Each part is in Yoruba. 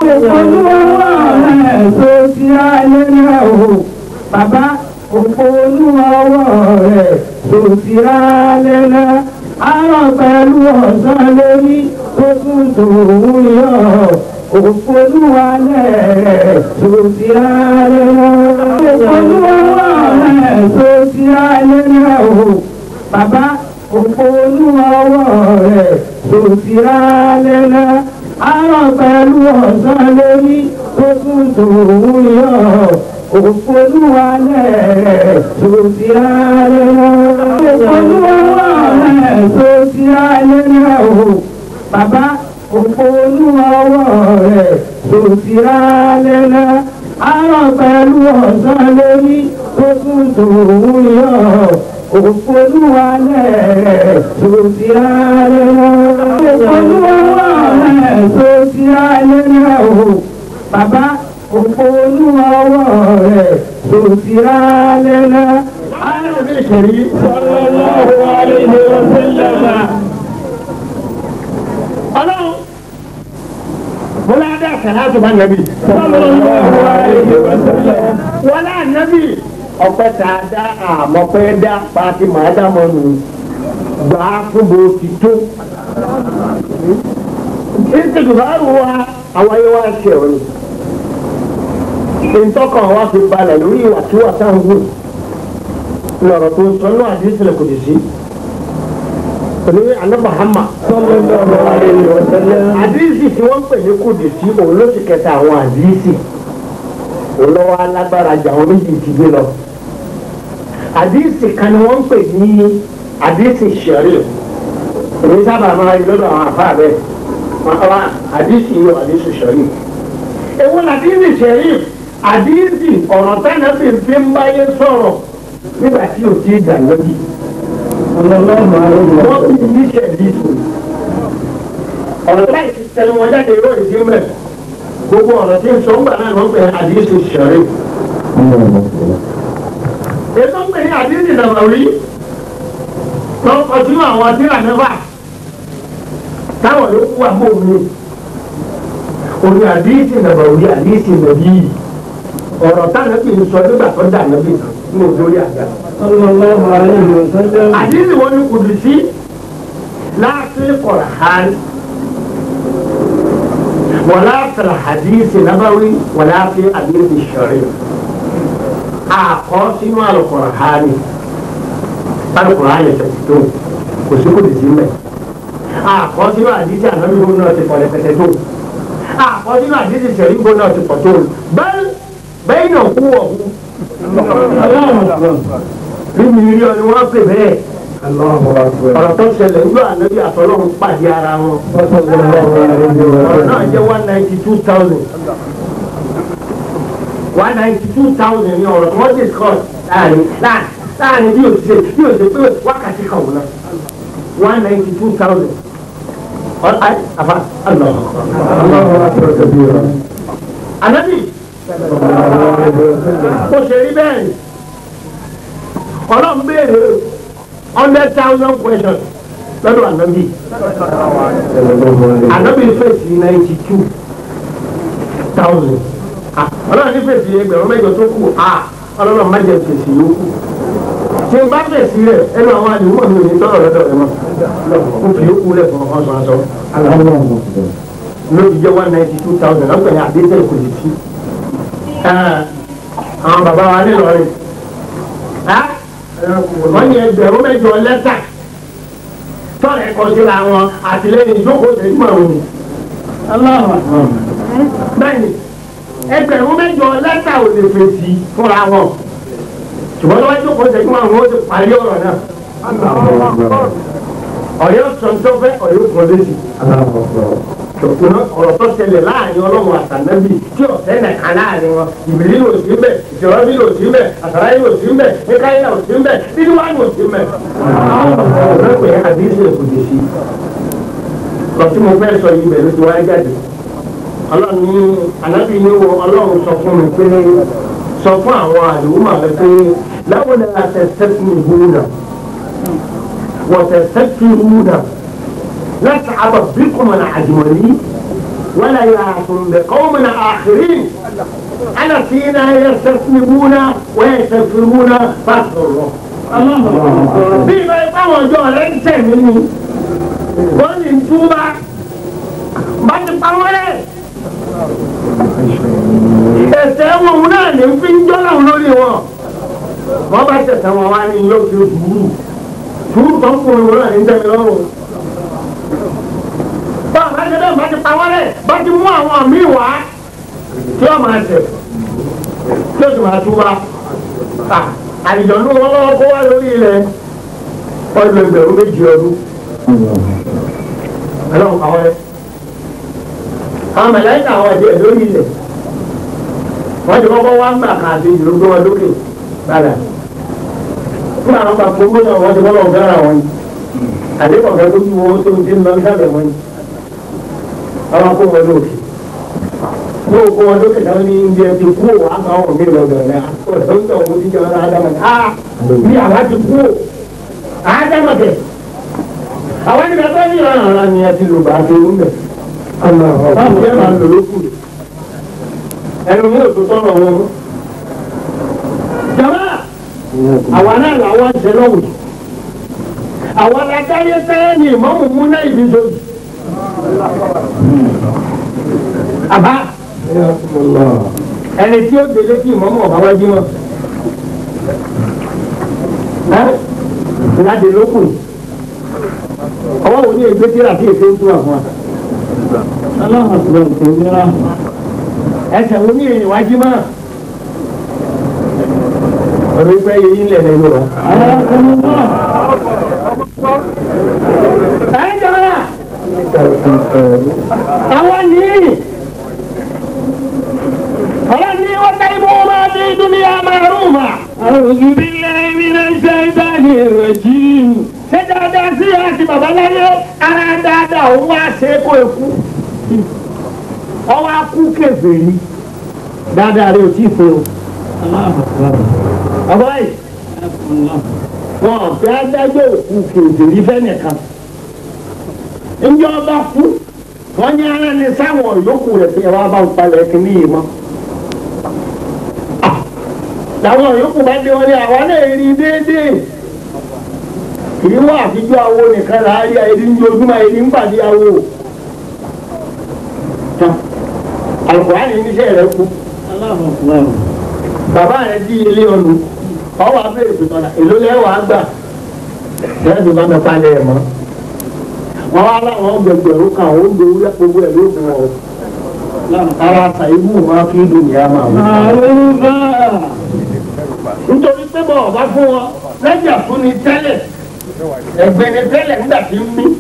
olúwa rẹ̀ tó ti alẹ́ náà o bàbá olúwa rẹ̀ tó ti alẹ́ náà àárọ̀ pẹ̀lú ọ̀sán lórí tó tún tòun yọ olúwa rẹ̀ tó ti alẹ́ náà olúwa rẹ̀ tó ti alẹ́ náà o bàbá olúwa rẹ̀ tó ti alẹ́ náà àárọ̀ pẹ̀lú ọ̀sán lórí tó tún tòun yọ olúwa rẹ̀ tó ti alẹ́ náà olúwa rẹ̀ tó ti alẹ́ náà o bàbá olúwa rẹ̀ tó ti alẹ́ náà àárọ̀ pẹ̀lú ọ̀sán lórí tó tún tòun yọ olúwa rẹ̀ tó ti alẹ́ náà olúwa rẹ̀ tó ti alẹ́ náà o bàbá olúwa rẹ̀ tó ti alẹ́ náà. Ànábì Karim sallallahu alayhi wa sallam. Ọlọ́run wọlé adé àkàlàtò bá nàbì sallallahu alayhi wa sallam. Wọlé ànábì ọ̀pẹ tá a dá àmọ́pẹ́ dá pàtí màá dá mọ́ nù gbà á fún bó ti tó. Ìtìgbàrú wa àwọn yẹn wá ṣe òní. Ìtọ́kàn wa fi balẹ̀ lórí ìwà tí wà sáà ń wù. Lọ̀rọ̀ tó ń sọ ní àdìsílẹ̀ kò dì sí. Pẹ̀lú àná Muhammad sallallahu alayhi wa sallam. Àdìsí tí wọ́n ń pè ní kò dì sí òun ló ti kẹta àwọn àdìsí. Òun lọ́wọ́ alágbára jà àwọn méjì ti gbé lọ. Àdìsí kan ni wọ́n ń pè ní àdìsí ṣẹ̀rí. Èmi sábà máa rí lọ́dọ̀ àwọn àfáà bẹ́ẹ̀. Àdìsí yóò àdìsí ṣẹ̀rí. Èwo làdìsí ṣẹ̀rí? Àdìsí ọ̀rọ̀ tẹ́lẹ̀ fi ń báyé sọ̀rọ̀ nígbà tí o ti dà lóbi. Wọ́n fi ní ṣẹ̀rí fún. Ọ̀rọ̀ láì ti tẹnu wọn jáde yóò ìdí mẹ́. Gbogbo ọ̀rọ̀ tí ń sọ ńgbà náà wọ́n pè ní àdìsí ṣẹ̀rí. Ètò ń pè ní àdìsí nàbàwí. Wọ́n kọ sínú àwọn àdìrà mẹ́fà. Táwọn ló kú àbò mi. Òní àdìsí nàbàwí àdìsí nàbí. Ọ̀rọ̀ táwọn kì í sọ nígbà tó dà nàbí ní òjòrí àgbà. Àdìsí wọn ni kùdùsí láti Kùránì. ولا في الحديث النبوي ولا في الحديث الشرعي. أقاسم القرآن يتكتون كسيكو دزيمة. أقاسم الحديث النبوي هو ناتي فلكتون. أقاسم الحديث الشرعي هو ناتي فتون. بل بينه هو بمليون واقف به. Ọ̀rọ̀ tó ṣẹlẹ̀ ń gbọ́ ànábì àtọ́lọ́run pàdé ara wọn. Ọ̀rọ̀ náà jẹ́ 192,000. 192,000 ni ọ̀rọ̀ tí wọ́n discuss láàrin bí o ṣe pé wákàtí kan wọ́n náà. 192,000. Àfa ànábì kò ṣe rí bẹ́ẹ̀ ọlọ́run béèrè 100,000 questions lọ́dọ̀ ànábì. Ànábì fèsì 92,000. Ọlọ́run ní fèsì ẹgbẹ̀rún mẹ́jọ tó kù. Ọlọ́run má jẹ fèsì yòókù. Ṣé n bá fèsì rẹ̀ ẹnu àwọn àdìmọ́ mi ò ní tọ́lọ̀ lọ́dọ̀ rẹ̀ mọ́. Mo fi yókù lẹ̀ fún ọ̀sán aṣọ. Ló fi jẹ́ 192,000 lọ́pẹ̀ àdéhùn kò lè sí. Àwọn bàbá wa nílò rẹ̀. Wọ́n ní ẹgbẹ̀rún mẹ́jọ lẹ́tà tọ́lẹ̀ kọ síra wọn àtìlẹ́yìn ìjókòó tẹ̀sí mọ̀ ọ́n. Bẹ́ẹ̀ni ẹgbẹ̀rún mẹ́jọ lẹ́tà ò lè fèsì fúnra wọn. Ṣùgbọ́n lọ́wọ́ ìjókòó tẹ̀sí mọ̀ ọ́n ó ti parí ọ̀rọ̀ náà. Ọ̀yọ́ sọ̀tọ́fẹ́ ọ̀yọ́ kọ̀ọ̀lẹ́sì. Ọ̀rọ̀ tó ṣẹlẹ̀ láàrin Ọlọ́run àtànábì tí ọ̀sẹ̀ nìkan láàrin wọn ìbílí ló sí mbẹ ìṣòro ló sí mbẹ àtàláyé ló sí mbẹ níkáyé ló sí mbẹ nínú wa ló sí mbẹ. ọ̀rọ̀ pé àdéhùn èkó lè sí lọ tí mo fẹ́ sọ yìí bẹ̀rẹ̀ tí wọ́n á jáde. Ọlọ́run ní ànábì ní wo Ọlọ́run sọ fún mi pé sọ fún àwọn àdéhùn mi pé láwọn ní àtẹ̀sẹ̀kùn ìhùnà wọ̀tẹ̀sẹ̀kùn ìhùnà láti àbọ̀ bí kò mọ̀ nà àjùmọ̀lì ولا يعصم بقوم آخرين الذين يستسلمون ويستغفرون فاغفر لهم. بما يقوم جوهر سمني قل إن توبا بعد قوله ẹ̀ṣẹ̀ náà ní fi ń jọ́lá lórí wọn wọ́n bá ṣẹ̀ṣẹ̀ wọn wá ní yóò fi sùúrù tó ń kún un náà ní tẹ́mi lọ́rùn. báwo bá ṣe bẹ́ẹ̀ bá ti pa wọ́n rẹ̀ bá ti mú àwọn míì wá tí wọ́n máa ṣẹ̀ tí ó sì máa túbà àlìjọ ní wọn lọ́wọ́ kó wá lórí ilẹ̀ ọdún ẹgbẹ̀rún méjì ọdún ẹlọ́run pa wọ́n rẹ̀ àwọn mẹ̀láìkà àwọn ẹ̀jẹ̀ lórí ilẹ̀ wọ́n ti kọ́kọ́ wá ń gbà kan àti ìlú gbé wọn lókè padà fún àwọn kan fún gbọ́dọ̀ wọ́n ti kọ́ lọ́wọ́ fẹ́ràn wọn yìí àdéhùn ọ̀gá tó ju owó tó ń ti ń lọ sábẹ̀ wọn yìí àwọn kó wọn lókè kó kó wọn lókè náà ní ibi ẹ ti kú òwò àgbà wọn mi lọ́dọ̀ rẹ̀ ọ̀dọ́ ń tọ̀ wọ́n ti jẹun ádámà bí àwa ti kú ádámà tẹ̀ àwọn ènìyàn tó ní ìrànlọ́wọ́ ni ẹ ti lò bá tó ń bẹ̀ báwo ni ẹ máa ń lò lókù ẹnu mi ò tó tọ́nà wọn. jama àwa náà làwọn ṣe lọ́wọ́ àwa alágbáyé sẹ́yìn ní ìmọ̀mù múná ìbí sóòjì. àbá ẹni tí ó délé kí ìmọ̀mù ọ̀bá wájú mọ́ ìlàdé lókù ọwọ́ wo ní ẹgbẹ́ tí àti èké ń tú àwọn wa. aláhùn àti ọ̀sẹ̀ ìlera ẹsẹ̀ wo ní èyí wájú mọ́ ọ̀rọ̀ ìgbẹ́ yìí ń lẹ̀ lẹ́nu rẹ̀. ẹ jọra àwọn yìí ọ̀rọ̀ ní wọ́n tẹ́ ibú máa fi dúnìyà máa rú mà. a'udhu billahi minash shaitanir rajim. ṣé dáadáa sí àti bàbá láyé ara dáadáa òun wá ṣe é kó ekú ọwọ́ akú kèfèrí dáadáa rẹ ò tí ì fẹ́ o. ọ̀bọ̀ yìí wọn fẹ́ adájọ́ òkú kèfèrí fẹ́ nìkan ǹjẹ́ ọba kú wọ́n ní ara ní sáwọn yòókù rẹ̀ fi ẹ̀wá bá ń palẹ̀ kìíní yìí mọ́. làwọn yòókù bá dé wọn ní àwọn náà rí déédéé kì í wọ́n àfijọ́ awo nìkan láàárín àìrí ní ojúmọ́ àìrí ń pàdé awo. Al-Qur'ani níṣẹ́ rẹ̀ kú. Bàbá rẹ̀ di ilé ọ̀nù ọwọ́ abẹ́rẹ́ ìpìtọ́lá èló lẹ́wọ̀ àgbà lẹ́yìn tó bá mi palẹ̀ ẹ̀ mọ́. Wọ́n wá láwọn gbẹgbẹ̀rún kan ó ń gbowó gbogbo ẹ̀ lóògùn ọ̀. Ara sàìbù máa fi dùn ìyá máa wọ. Nítorí pé bọ̀ ọ̀bá fún wọn lẹ́jà fún ni tẹ́lẹ̀ ẹ̀gbẹ́ ni tẹ́lẹ̀ nígbà tí ń mí.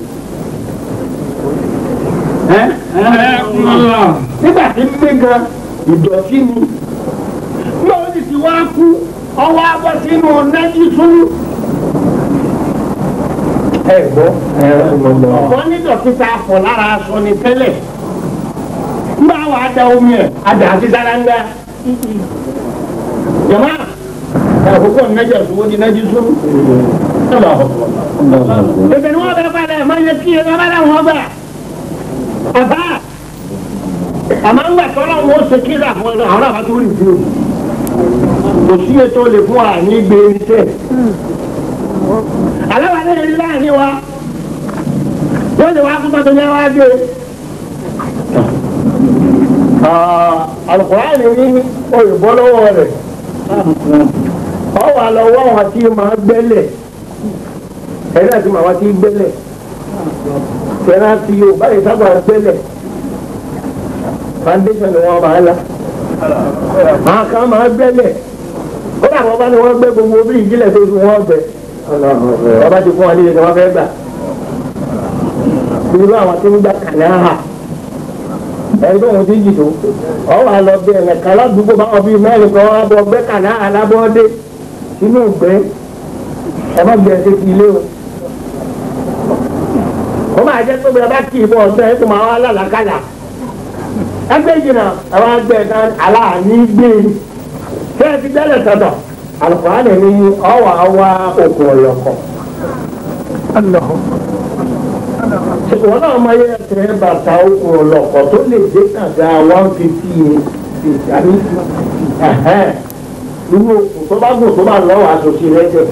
Nígbà tí ń gbé gan ìdọ̀tí ni lọ́wọ́ ti ti wá kú ọwọ́ abọ́ sínú nẹ́jí túnú. ẹ gbọ́ ọ̀pọ̀ nídọ̀tí ta fọ̀ lára aṣọ ni tẹ́lẹ̀ nígbà wà á da omi ẹ̀ adà àti sálángá. jama àkókò nẹ́jí ọ̀ṣunwó di nẹ́jí túnú. bẹ̀bẹ̀ ni wọ́n bẹ̀rẹ̀ padà ẹ̀ máa yẹ kí ẹ bá bá láwọn ọgbà. Àbá àmọ́ ńgbà tọ́lọ́ wọn ṣe kíra fún ẹ náà àwọn àbá tó rí fún un kò sí ètò lè fún wa ní gbé iṣẹ́ aláwa ní ẹni láàrin wa wọ́n lè wá kúta tó yẹ wá gbé Al-Qur'ani ní òyìnbó lọ́wọ́ rẹ̀ ọ wà lọ́wọ́ àwọn tí máa gbẹ́lẹ̀ ẹ̀rí àti màwá tí gbẹ́lẹ̀ tẹ̀lé àti Yorùbá yìí sábà gbẹ́lẹ̀ foundation ni wọ́n máa la àwọn kan máa gbẹ́lẹ̀ ó dà wọ́n bá ní wọ́n gbẹ́ gbogbo bí ìjìnlẹ̀ tó fi wọ́n gbẹ ọba ti fún wa nílé tí wọ́n fẹ́ gbà irú àwọn tí ń gbà kànáà ẹni tó ń ti jì tó ọ wà lọ bí ẹ̀yẹ kan ládùúgbò báwọn bíi mẹ́rin kan wọ́n bọ gbẹ́ kànáà alábọ́ọ́dé sínú ìgbẹ́ ẹ má gbẹ ṣe ti ilé o ó máa jẹ́ pé bẹ́ẹ̀ bá kì í bọ̀ ọ̀sẹ̀ ẹ̀ tó máa wá lálàkàlà ẹgbẹ́ ìjìnà àwọn agbẹ́ kan aláàní gbé ṣé ẹ ti gbẹ́lẹ̀ sọ̀tọ̀ Al-Qur'ani ní ọwọ́ àwa òkú ọ̀yọ̀kọ̀ Wọ́n náà máa yẹ ẹsẹ̀ bàtà okùn ọ̀lọ́kọ̀ tó lè dé kàga 150 àbí nínú okùn tó bá gùn tó bá lọ́wọ́ àtòsí rẹ̀ jẹ́.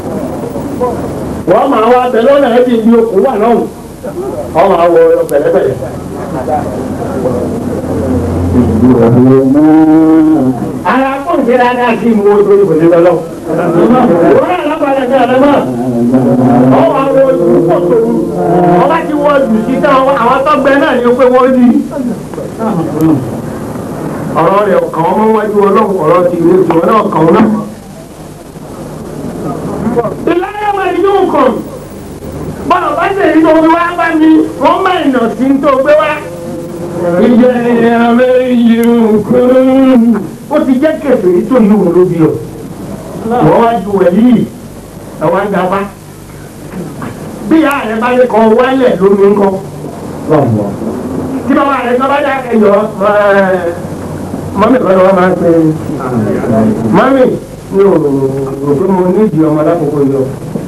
Wọ́n máa wá bẹ lọ́nà ẹbí ibi okùn wà náà. Wọ́n máa wọ pẹ̀lẹ́pẹ̀lẹ́. Ara kò ń ṣe dáadáa sí ìmú ojú ìbòsí lọ́lọ́. Wọ́n náà lábàárẹ̀ ní àlẹ́ náà. Wọ́n wá wọ ojú pọ̀ tó wù. Wọ́n bá ti wọ ojú sí táwọn àwọn tọ́gbẹ́ náà ní pé wọ́n rí. Ọ̀rọ̀ rẹ̀ kàn wọ́n mọ́ wájú ọlọ́run ọ̀rọ̀ ti ilé ìwọ̀n náà kàn wọ́n náà. Ìláyà máa yóò kàn. Bọ́lá bá ṣe èyí tó fi wá bá mi, wọ́n máa nà sí tó gbé wá. Ìjẹ́ ìyàwó yìí kún. Ó ti jẹ́ kẹfìrí tó ní òun lóbi ọ̀. Wọ́n wá ju ẹ̀ yìí, àwọn ń gaba. Bí ìyá rẹ̀ bá lè kọ wálẹ̀ lómi ńkọ́. Tí bàbá rẹ̀ kan bá dá ẹyọ, mọ́mí kan lọ́wọ́ máa ń pè é. Mọ́mí mi ò rò pé mo ní ìdí ọmọ lákòókò yọ.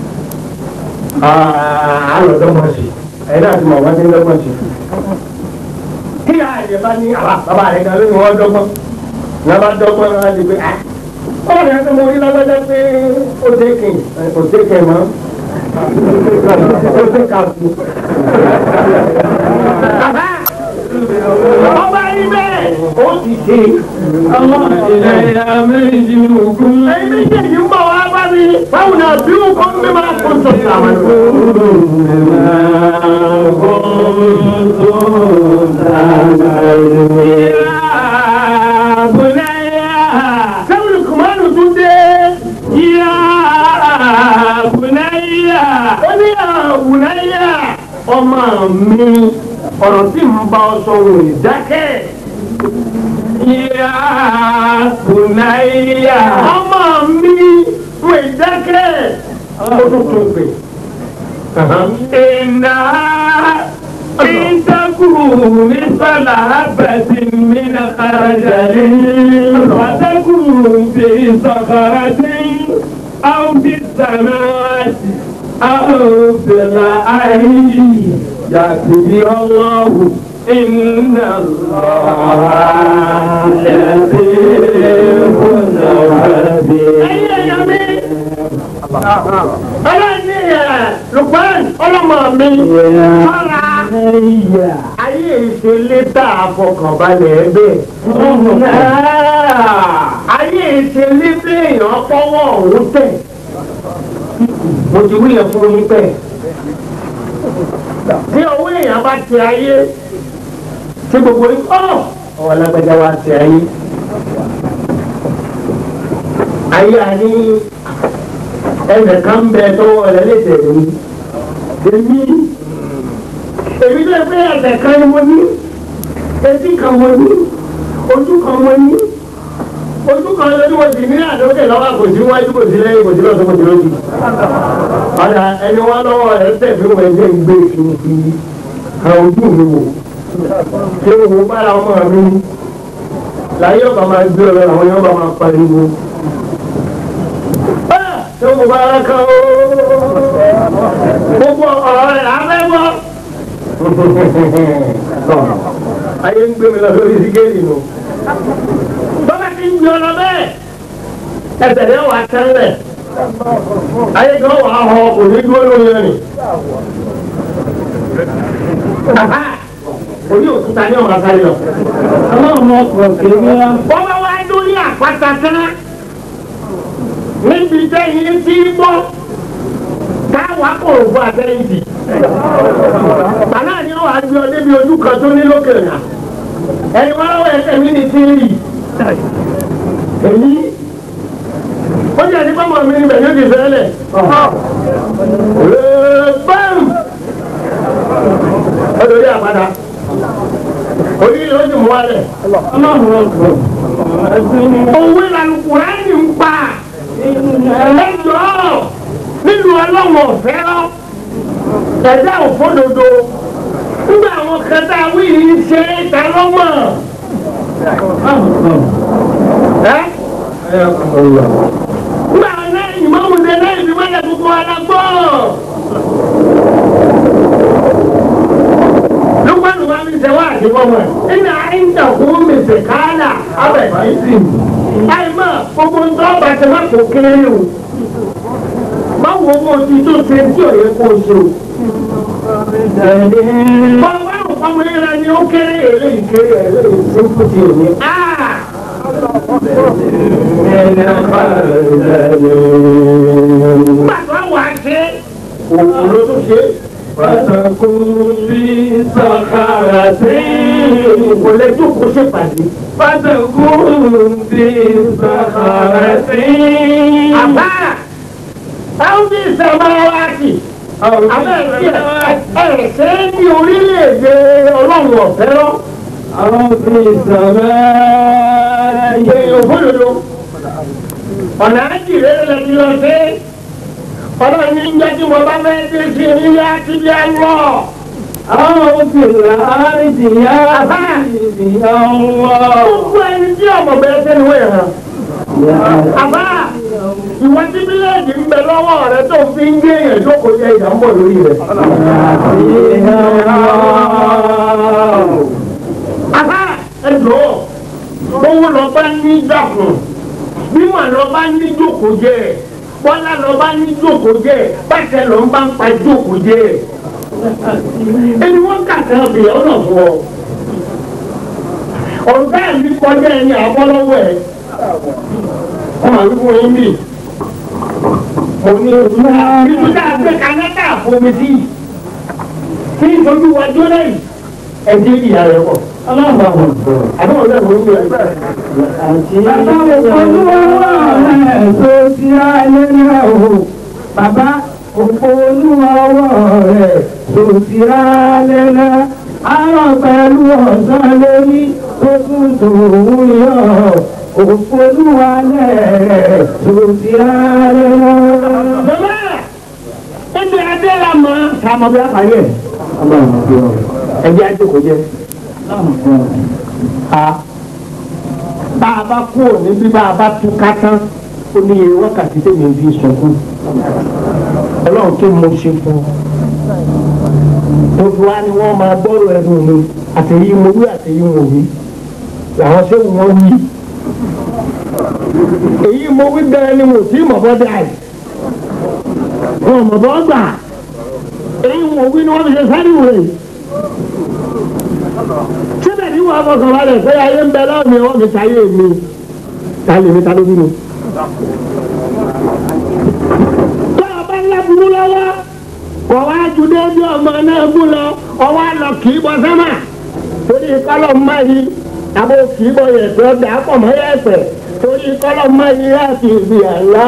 Àlọ́ dọ́gbọ̀n sí. Ẹ̀yin náà ti mọ̀ wọ́n ti ń dọ́gbọ̀n sí. Tí ìyá rẹ̀ bá ní bàbá rẹ̀ kan lóyún wọ́n dọ́gbọ̀n. Ní wọ́n bá dọ́gbọ̀n náà lè gbé ọmọ rẹ̀ tó mọ orí lágbájá pé ó tẹ́kẹ̀ mọ́. Ó tẹ́kà fún. Ọba rí bẹ́ẹ̀ ó ti ṣe. Ọmọ ìlẹ̀ méjì ògún. Ẹyin méjèèjì ń bọ̀ wá bá mi. Báwo ni àbí òkú ń bí máa kó tó sàmà lọ? Sẹ́wọ̀n kùmánù tún dé. Yá Bùnáyà. Ó ní Bùnáyà ọmọ mi. Ọ̀rọ̀ tí ń bá ọ sọ̀rọ̀ ìdákẹ́. Yá Bùnáyà. Ọmọ mi wò ìdákẹ́. Ó tún tún pè. Iná ìtakùn ní sọ́là àbẹ̀tì mi nà kàràjàlì. Wàtàkùn fi sọ̀kàrà sí àwọn bí sàmáàtì àwọn fìlà àìyí. يأتي الله إن الله لطيف خبير. Ọlọ́ni Lukman ọlọ́mọ mi sọ́ra ayé ìṣẹ̀lẹ̀ tá a fọkànbalẹ̀ ẹgbẹ́. Ayé ìṣẹ̀lẹ̀ béèyàn fọwọ́ òun tẹ̀. Mo ti wíyẹn fún yín pẹ́. Tí owó èèyàn bá ti ayé tí gbogbo ọwọ́ lágbájá wa ti ayé. Ayé àní ẹnìkan bẹ tó ọ̀lẹ́lẹ́dẹ̀ mi. Èmi lè pé ẹ̀sẹ̀ kan ni mo ní, etí kan mo ní, ojú kan mo ní. Ojú kan lórí mo sì ní àdókè lọ́wọ́ kò sí wájú kò sí lẹ́yìn kò sí lọ́sọ̀ kò sí lójú. Ọ̀dà ẹni wá lọ́wọ́ rẹ̀ tẹ̀ fún mi ẹgbẹ́ ìgbé ìfìfì àwọn ojú mi wò. Ṣé wo bára ọmọ mi láyé ọ̀gá máa gbé ọ̀rọ̀ àwọn yóò bá máa pariwo. Ṣé wo bára kan ó? Gbogbo ọ̀rọ̀ rẹ̀ lábẹ́ bọ́. Ayé ń gbé mi lọ lórí sígéèlì nù. Bọ́lá ti ń yọ lọ bẹ́ẹ̀. Ẹsẹ̀ rẹ̀ wà tẹ́lẹ̀. Ayé kan wà á họ kò ní dúró lórí ẹni. Orí òkúta ní ọ̀gá sáré lọ. Ọlọ́run ọkọ̀ kìí wá. Bọ́lá wá lórí àpáta tán. Níbi jẹ́ ilé tí ń bọ́. Táwa kò fún àtẹ́yìntì. Bàbá ni ó wà á gbé ọ débi ojú kan tó ní lókè rà. Ẹni wọ́n lọ́wọ́ ẹsẹ̀ mi ní tí ń rì. Èyí ó jẹ́ ní pọ́nmọ́ mi níbẹ̀ yóò di fẹ́lẹ̀. Báàmù! Ó lórí àpáta. Orí ìlú ó sì mú wálẹ̀. Òwe làlùkùránì ń pa. Ẹjọ́ nínú ọlọ́wọ́ ọ̀fẹ́ lọ. Ẹ̀dá òfódodo. Nígbà àwọn kẹta wí yìí ṣe ìta lọ́wọ́. Nígbà náà ìmọ̀mùsẹ̀ náà ìfimọ́lẹ̀ gbogbo alágbọ́. fọmọ ẹ̀ ẹ̀nà àìńdà fún mẹsẹ̀kálà abẹ̀sí àìmọ̀ gbogbo ń tọ́ bàtẹ́ má kò kéré o báwo mo ti tó ṣe tí ò yẹ kó o ṣe o. bọ́lá ọmọ ìrìn ni ó kéré eléyìí kéré eléyìí tó kù sí òní. gbàgbọ́ wà á ṣe òun ló tó ṣe. Fatakun fi sakharatin. Kò lè jókòó ṣèpàdé. Fatakun fi sakharatin. Àbá táwọn bí ìsẹ̀máwáàkì. Ẹ̀sẹ̀ ní orílẹ̀-èdè ọlọ́run ọ̀fẹ́ lọ. Àwọn bí ìsẹ̀máwáàkì. Èèyàn fódodo. Ọ̀nà àjìrè rẹ̀ ti lọ sí. Ọlọ́run ní jẹ́ kí mo bá fẹ́ dé sí ilé àti ilé lọ. Àwọn òkèèrè àrídìyà ìdíyà wọ́. Gbogbo ẹni tí ọmọ bẹ̀rẹ̀ sẹ́nu wẹ̀ hàn. Àbá ìwọ tí bíléèdì ń bẹ lọ́wọ́ rẹ tó fi ń gbé èèyàn jókòó jẹ ìyàmbọ̀ lórí rẹ̀. Àbá ẹ̀dọ́ owó lọ bá ní dàkùn bí wọn lọ bá ní jókòó jẹ bọ́lá lọ bá ní jókòó jẹ bàtẹ lọ bá ń pa jókòó jẹ. Ẹni wọ́n kà sẹ́ ọ̀bìyàn ọ̀nà fún ọ. Ọ̀gá mi kọjá ẹni àbọ́lọ́wọ́ ẹ̀. Ọmọ àlùkò yín bì. Mo ní ìlú tá a gbé kanáta fomi sí. Kí ìtọ́jú wa jóná yìí. Ẹ dé ìyá rẹ̀ pọ̀. Ọlọ́run àwọn ọ̀dọ́. Àbúrò rẹ̀ mo ń gbé ẹgbẹ́ rẹ̀. Bàbá olúwa rẹ̀ tó ti ayé náà o. Bàbá olúwa rẹ̀ tó ti ayé náà. Àárọ̀ pẹ̀lú ọ̀sán lórí tó tún tòun yọ. Olúwa rẹ̀ tó ti ayé náà. Bàbá ẹni adé la mọ̀ sàmọ́ bí a kà yẹ. Ẹgbẹ́ àjòkò jẹ́. Bá a bá kú òní bí bá a bá tú ká tán ó ní iye wákàtí tèmi fi sọkún. Ọlọ́run tó mo ṣe fún un. Tó fi wá ní wọ́n máa gbọ́rọ̀ ẹnu mi àtẹ̀yí mo wí àtẹ̀yí mo wí. Làwọn ṣé wọ́n wí. Èyí mo wí bẹ́ẹ̀ ni mo tí mọ̀ bọ́ dà yìí. Wọ́n mọ̀ bọ́ gbà. Èyí mo wí ni wọ́n fi ṣe sáré wò yìí. Síbẹ̀ ní wọ́n fọkàn balẹ̀ pé ayé ń bẹ lọ́wọ́ mi wọ́n fi ṣayé mi. Ta lè mi ta ló bí mi. Tó o bá ńlá burú lọ́wọ́, wọ́n wá ju déédéé ọmọ náà bú lọ, wọ́n wá lọ kì í bọ sẹ́mà. Torí kọ́lọ̀ máa yí, àbò kì í bọ yẹ̀pẹ̀ ọ̀dà pọ̀ mọ́ yẹ̀pẹ̀. Torí kọ́lọ̀ máa yí láti ibi àlá.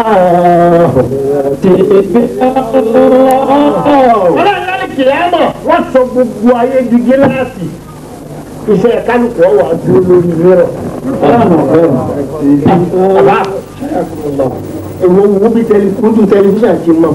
Ọlọ́run kì í mọ̀, wọ́n sọ gbogbo ayé di gíláàsì. Iṣẹ́ kálukú ọ̀wà dúró lórí rẹ̀. Bàbá èwo wo bí ojú tẹlifíṣàn ti mọ̀.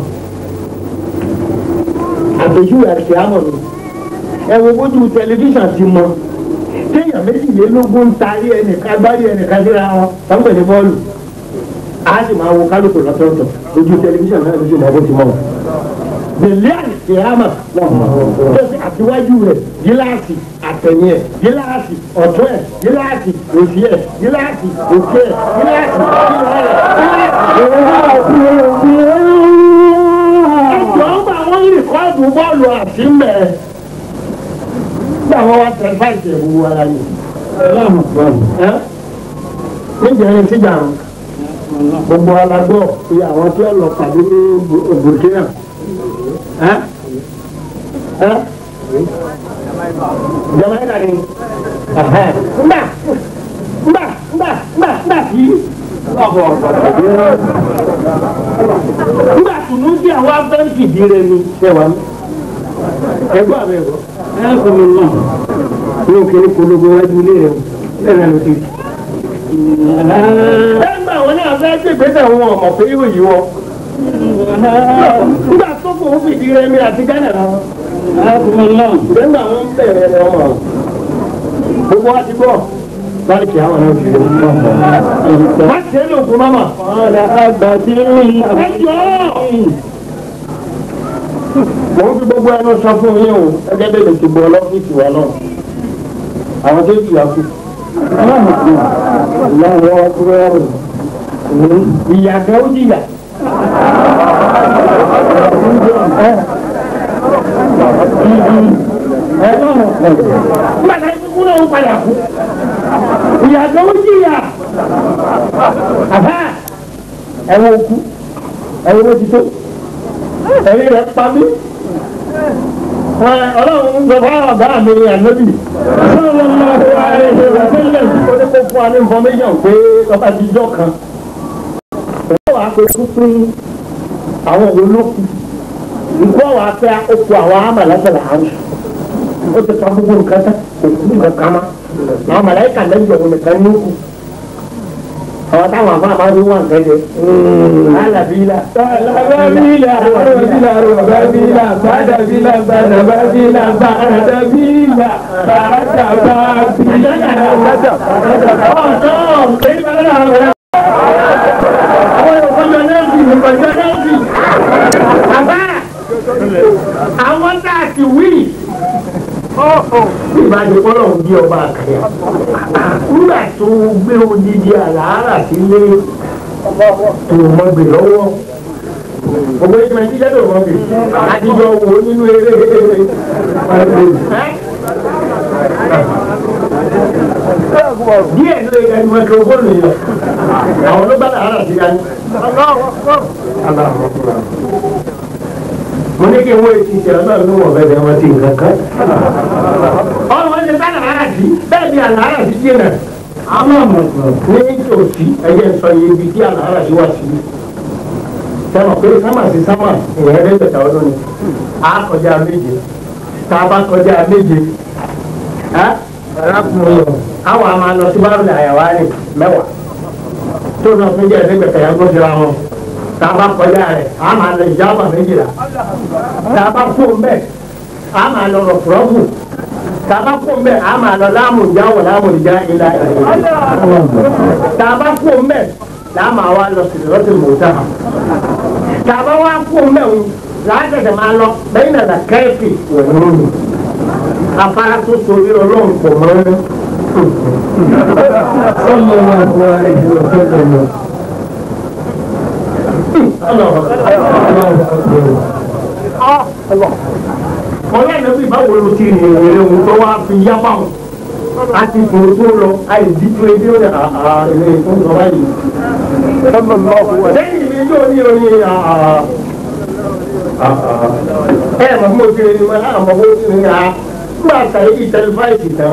Àpèjúwe àti àmọ̀ mi. Ẹ wo bójú tẹlifíṣàn ti mọ̀. Téèyàn méjìlélógún ń tarí ẹnìkan gbárí ẹnìkan síra wọn. Sọ́ńpẹ̀ ní bọ́ọ̀lù. A sì máa wo kálukú lọ́tọ̀ọ̀tọ̀. Ojú tẹlifíṣàn náà ló sì mọ̀ bó ti mọ̀. Bẹ̀lẹ́ àti àmọ̀ lọ́sí àtiwájú rẹ̀ gíláàsì àtẹ̀yìn ẹ̀ gíláàsì ọ̀tún ẹ̀ gíláàsì òsì ẹ̀ gíláàsì òkè ẹ̀ gíláàsì ẹjọ́ ń bá wọn rìkọ́ọ̀dù bọ́ọ̀lù àti mẹ́ gbà wọn wá tẹ̀fáìtì ìwúwo ara yìí. Níjẹ̀rin síjà gbogbo alágbọ́ pé àwọn tí ó lọ pàdé ní Burkina. Jamaica ni nba kí nba tunu tí àwọn afẹ́ǹkì dire ni ẹwà ẹgbẹ́ àbẹ̀ ẹ̀rọ ẹ̀kọ́ mi náà ní òkèlè polówó wájú ilé rẹ̀ lẹ́nu ẹ̀rọ ti rí. Ẹgbẹ́ àwọn náà fẹ́ gbèsè àwọn ọmọ pé yóò yí wọn. Nígbà tó kò ń fìdí rẹmi àti Ghana náà. Nígbà wọn ń bẹ̀rẹ̀ rẹ ọmọ. Gbogbo wa ti gbọ́. Báyìí kì í àwọn náà fi rẹ̀. Má ṣe é lògùn máma. Ọ̀rẹ́ àgbà tí ń rìn àbí. Ẹ jọ. Mo ń fi gbogbo ẹnu sọ fún yín o, gẹ́gẹ́ bí èmi ti bọ̀ lọ́fíìsì wa náà. àwọn tó jìyà kú. lọ́wọ́ kúrẹ́rù ìyàgbẹ́ ó jìyà. Gbàdá ikú náà ń padà kú. Ìyàgbẹ́ ó jìyà. Àbá ẹ̀wọ̀n òkú ẹ̀wọ̀n ó ti tó. Ẹ̀rí rẹ̀ pa mí. Ọlọ́run ń sọ fún ọ̀gá mi ànábì. Ó ní kó fún wa ní information pé ọba ti jọ́ kan. Òun wà á pe fún àwọn olókùn. Ìgbọ́ wa fẹ́ okùn àwọn amàlẹ́sẹ̀lẹ̀ àrùn. Ó ti sọ gbogbo nǹkan tán, òkú nǹkan kan mọ́. Àwọn màláìkà lẹ́yìn òun nìkan ní òkú. Àwọn táwọn àbá máa ń wà nǹkan Alabila. Alabila, Alabila, Alabila, Badabila, Badabila, Badabila, Badabila. Àwọn tá a ti wí. Ìbàdí ọlọ́run bí ọba àkàyà. Nígbà tó gbé odidi àlàárà sílé tó mọ̀gbè lọ́wọ́. Gbogbo ìgbà tí jẹ́ tó mọ̀gbè. Àtijọ́ wo nínú eré. Díẹ̀ ló yẹ ẹni microphone yìí lọ. Àwọn ló bá àlàárà sí dání. Mo ní kí n wo èsì ìṣẹ̀lẹ̀ náà ní wọ̀n bẹ́ẹ̀ wọ́n ti nǹkan kan. Ọ̀rọ̀ ṣe bá àlàárà sí bẹ́ẹ̀ ni àlàárà sí jẹ́ náà. Àwọn àmọ̀ ní tòsí ẹ̀jẹ̀ sọ iye ibi tí àlàárà sí wà sí. Sẹ́wọ̀n pé sámà sí sámà ìyẹn lẹ́gbẹ̀ta ọdún ni. A kọjá méje. Tá a bá kọjá méje. Àwọn àmà lọ sí bárò àyàwó àrè mẹ́wàá. Tó náà fún jẹ́ ẹ̀ẹ́dẹ́gbẹ̀ta yàgò síra wọn. Tá a bá kọjá rẹ̀ a máa lọ ìjábà méjìlá. Tá a bá kó mbẹ́ a máa lọ rọ̀fùrọ̀fù. Tá a bá kó mbẹ́ a máa lọ láàmùjá ìlà ìlà. Tá a bá kó mbẹ́ la máa wá lọ Sidratul Muntaha. Tá a bá wá kó mbẹ́ o láàtẹ̀tẹ̀ máa lọ bẹ́ẹ̀ nàdà kẹ́ẹ̀kì wọ̀nyí. Afárá tó torí ọlọ́run pọ̀ mọ́ ẹ́. Ọlọ́run bí báwo ló ti rìn ìrìn ohun tó wá fi yá báwọn àti ìfòrò tó lọ àìdíjú ebi ó ní ilé ìfowópamọ́ báyìí. Lẹ́yìn mi yóò ní oyin mọ̀ fún òkè ni wọ́n á mọ̀ fún òkè ni à nígbà àtàyè ìtẹlifáìsì tán.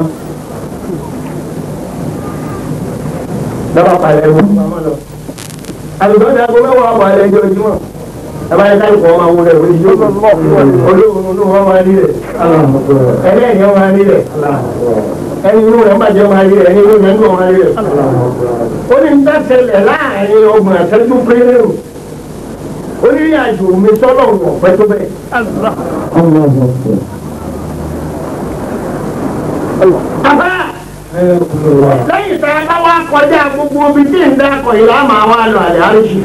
Dábàá palẹ̀ wọ́n máa lọ. Àlùbọ́ ní aago mẹ́wàá wà lẹ́jọ́ ojúmọ́. Ẹ̀bá yẹn káyọ̀ kọ́ máa wọ rẹ̀ orí yóò olóhùn wọn máa rí rẹ̀. Ẹlẹ́yìn wọn máa rí rẹ̀. Ẹni inú rẹ̀ bàjẹ́ máa rí rẹ̀, ẹni inú rẹ̀ ń dùn máa rí rẹ̀. Ó ní nígbà tẹ́lẹ̀ láàrin ọgbọ̀n àtẹ́jú péré o. Ó ní àjò mi sọ́lọ̀ wọ̀ pẹ́ tó bẹ́ẹ̀. Àbá lẹ́yìn tí a bá wá kọjá gbogbo ibi tí ń dákọ̀ yìí á máa wá lọ àlẹ́ àríṣì.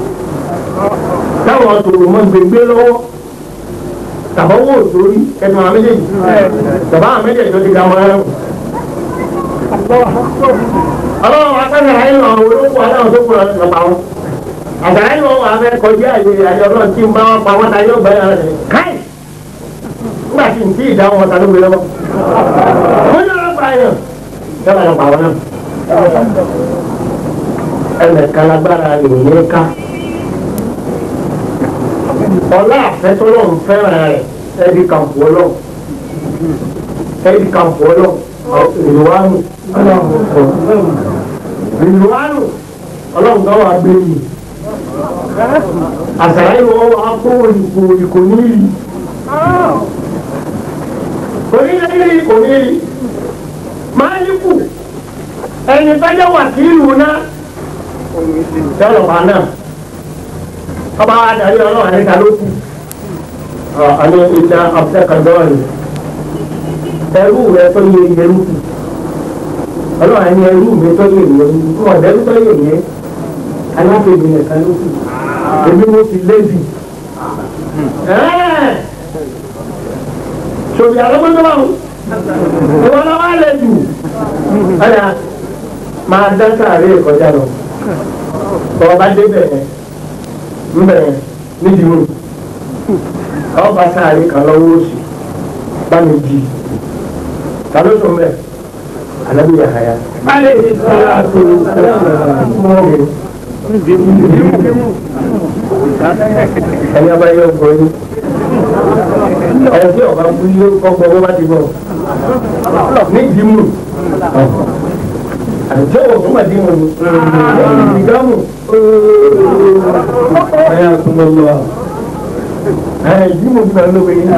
Táwọn tòrò mọ́ gbègbè lọ́wọ́. Tàbá wò sórí ẹnu àwọn méjèèjì. Tàbá àwọn méjèèjì tó ti ga wọn ẹrù. Ọlọ́run akẹ́kọ̀ọ́ ayé lọ àwọn olóko aláwọ̀ tó kúrò lọ́pàá wọn. Àgbàrá yìí wọ́n wà fẹ́ kọjá àyè àyè ọlọ́run tí ń bá wọn pa wọ́n ta yóò gbẹ́ yàrá rẹ̀. Káì! Nígbà tí n tí ì dá wọn ta ló gbé lọ́wọ́. Wọ́n yóò lọ́pàá yàn. Yọ́pàá lọ́pàá wọn náà. Ẹnìkan lágbára ìròyìn ká. Ọlá àfẹ́tọ́lọ́run fẹ́ràn rẹ̀ ẹbí kàǹpù ọlọ́run. Ẹbí kàǹpù ọlọ́run. Ìlúwánù. Ìlúwánù. Ọlọ́run kan wà gbé yìí. Àṣàrà yìí wọ́n wá kó ìkò ní yìí. Kò ní lẹ́yìn kò ní yìí. Máa ní kù. Ẹni tọ́jọ́ wà sí ìlú náà. Tọ́lọ̀pàá náà. Ọba wa darí ọlọ́run ẹ̀ka ló kù. Àní ìdá ọ̀sẹ̀kọ̀dọ́ọ̀lù. Ẹrú rẹ tó yẹ ìyẹrú kù. Ọlọ́run ẹni ẹrú mi tó yẹ ìyẹrú kù. Ọ̀dẹ́rú tó yẹ ìyẹn. Alákejì ẹ̀ka ló kù. Èmi mo ti lébi. Sòbí àlọ́gbọ́dọ́ wà ìwọ lọ wá lè jù ọ̀dà máa dá sáré kọjá lọ tọ́ bá débẹ̀ yẹn ńbẹ̀ yẹn nídìí mú ọba sáré kan lọ́wọ́ òsì bá mi di ta ló sọ mẹ́ Ànábì Yahaya. Alayhi salatu ẹni ọba yóò gbọ́ yín ẹni tí ọba kú yóò kọ́ gbọ́ bó bá ti bọ̀ ní ìdímù àti ọwọ́ fún màdímù ni ìgbàmù ẹ̀yà àtúmọ̀ lọ ìdímù fún ọlọ́wọ́ yìí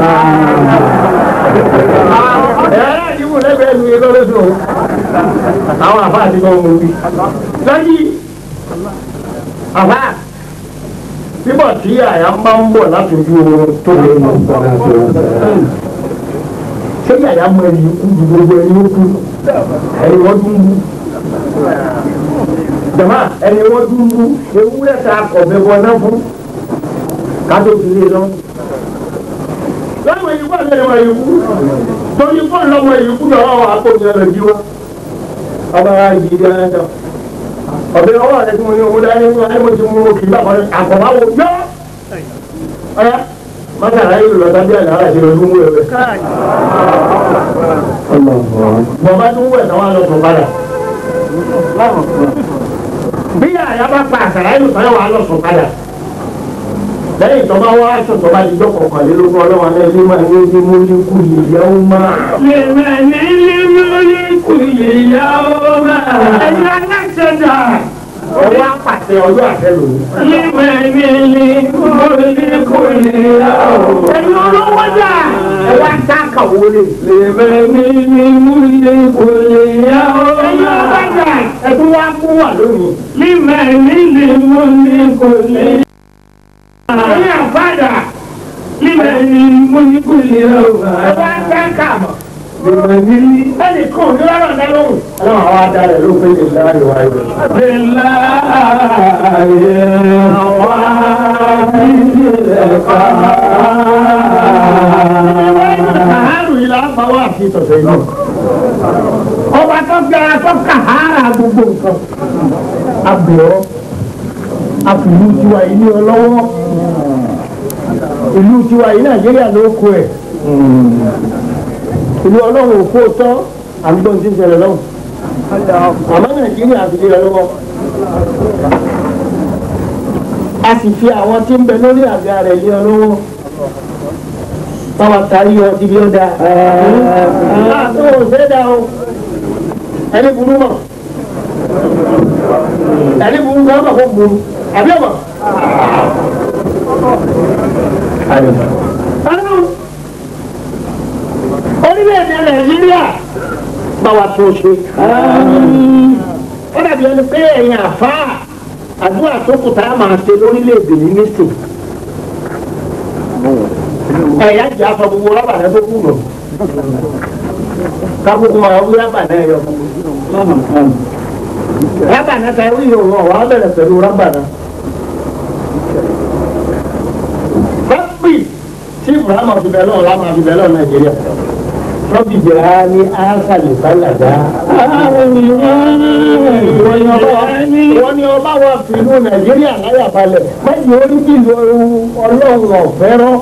ẹ̀yà ìdímù lẹ́gbẹ̀ẹ́ lu ilé lọ́sọ̀ àwọn àfáà ti kọ́ ọmọ wí lọ́yìn àfá bíbọ̀ tí àyà ń bá ń bọ̀ láti ojú oorun tó lè mọ̀ ṣé yàyà mọ ẹni kú ju gbogbo ẹni ó kú ẹni wọ́n dún bú jàmá ẹni wọ́n dún bú ewúrẹ́ ta ọ̀bẹ bọ̀ náà fún kátó fi lé lọ. lọ́wọ́ èyí kú àti ẹ̀wọ̀n èyí kú torí fún ọlọ́wọ́ èyí kú lọ́wọ́ àwọn akóni ẹ̀rọ jíwọ́ ọba yìí dé ẹ̀jọ̀ ọ̀bẹ ọwọ́ rẹ̀ tí mo ní owó dání ní wáyé mo ti mú mo kì í bá kọ́ àkọ́bá wo yọ ọ̀yá mọ́tàlá yìí lọ sábẹ́ àná àti ìlú mú ẹ̀rẹ́ bọ̀bá tó ń wẹ̀ náà wà lọ sùn padà bí àyà bá pa àṣàrà yìí sọ́yọ́ wà lọ sùn padà lẹ́yìn tó bá wá aṣọ tó bá di jọ́ kọ̀ọ̀kanlélógún ọlọ́wọ́ náà ilé máa ní ilé mú ní kú ìyàwó máa. lè máa ní ilé mú ní kú ìyàwó máa. ẹ̀yin aláṣẹ̀dá. ọwọ́ apàṣẹ ọjọ́ àṣẹ lòun. lè máa ní ilé mú ní kú ìyàwó. ẹ̀yin olówó dà. ẹ wá dá kàwé lè. lè máa ní ilé mú ní kú ìyàwó máa. ẹ̀yin olówó dà. ẹ tún wá kú wà lónìí. lè máa ní ilé mú ní kú ìyàwó. Ẹ̀yin àfáàdà lílẹ̀ ní múnikú ìlera ọ̀gá. Ẹ bá ń tẹ́ kàmọ̀. Lèmọ̀ ní ẹnì kan ní lọ́rọ̀ náà lóhùn. Ọlọ́run àwọn adarí ló pé lè láàyè wáyé. Lè láàyè wá nílẹ̀ ká. Kàhárù yìí láà bá wà sí tọ̀tẹ̀ náà. Ọba tó gbára tó kàhárà gbogbo nǹkan. Àbẹ̀ọ́ àfìlú tiwa yìí ní ọlọ́wọ́ ìlú tiwa yìí Nàìjíríà ló kó ẹ̀ ìlú ọlọ́run ò kó tán àgbọ̀n tí ń ṣẹlẹ̀ lọ́wọ́ àmọ́ Nàìjíríà fi lé ọlọ́wọ́ a sì fi àwọn tí ń bẹ lórí àga rẹ̀ lé ọlọ́wọ́ báwa tarí ọ ti bí ó dáa àtò òṣèdá o ẹni burú mọ̀ ẹni burú mọ̀ ọmọ kò burú àbí ọmọ. orílẹ̀-èdè Nàìjíríà bá wa tó ṣe. ó dàbí ẹni pé ẹ̀yin àfáà àdúrà tó kù tá a máa ṣe lórílẹ̀-èdè yìí nísìn. ẹ̀yà jẹ́ aṣọ gbogbo rábà náà tó kù lọ. kákókó máa wí rábà náà yọ. rábà náà ta wí yòówù ọ̀wá bẹ̀rẹ̀ pẹ̀lú rábà náà. tí Ibrahima fi bẹ̀ lọ́wọ́ láwọn fi bẹ̀ lọ́wọ́ Nàìjíríà rọ́bì jẹ̀rá ní ánsàlì bálàdá. wọ́n ní ọba wa fi inú Nàìjíríà láyà balẹ̀ méjì orí bí Ọlọ́run ọ̀fẹ́rọ́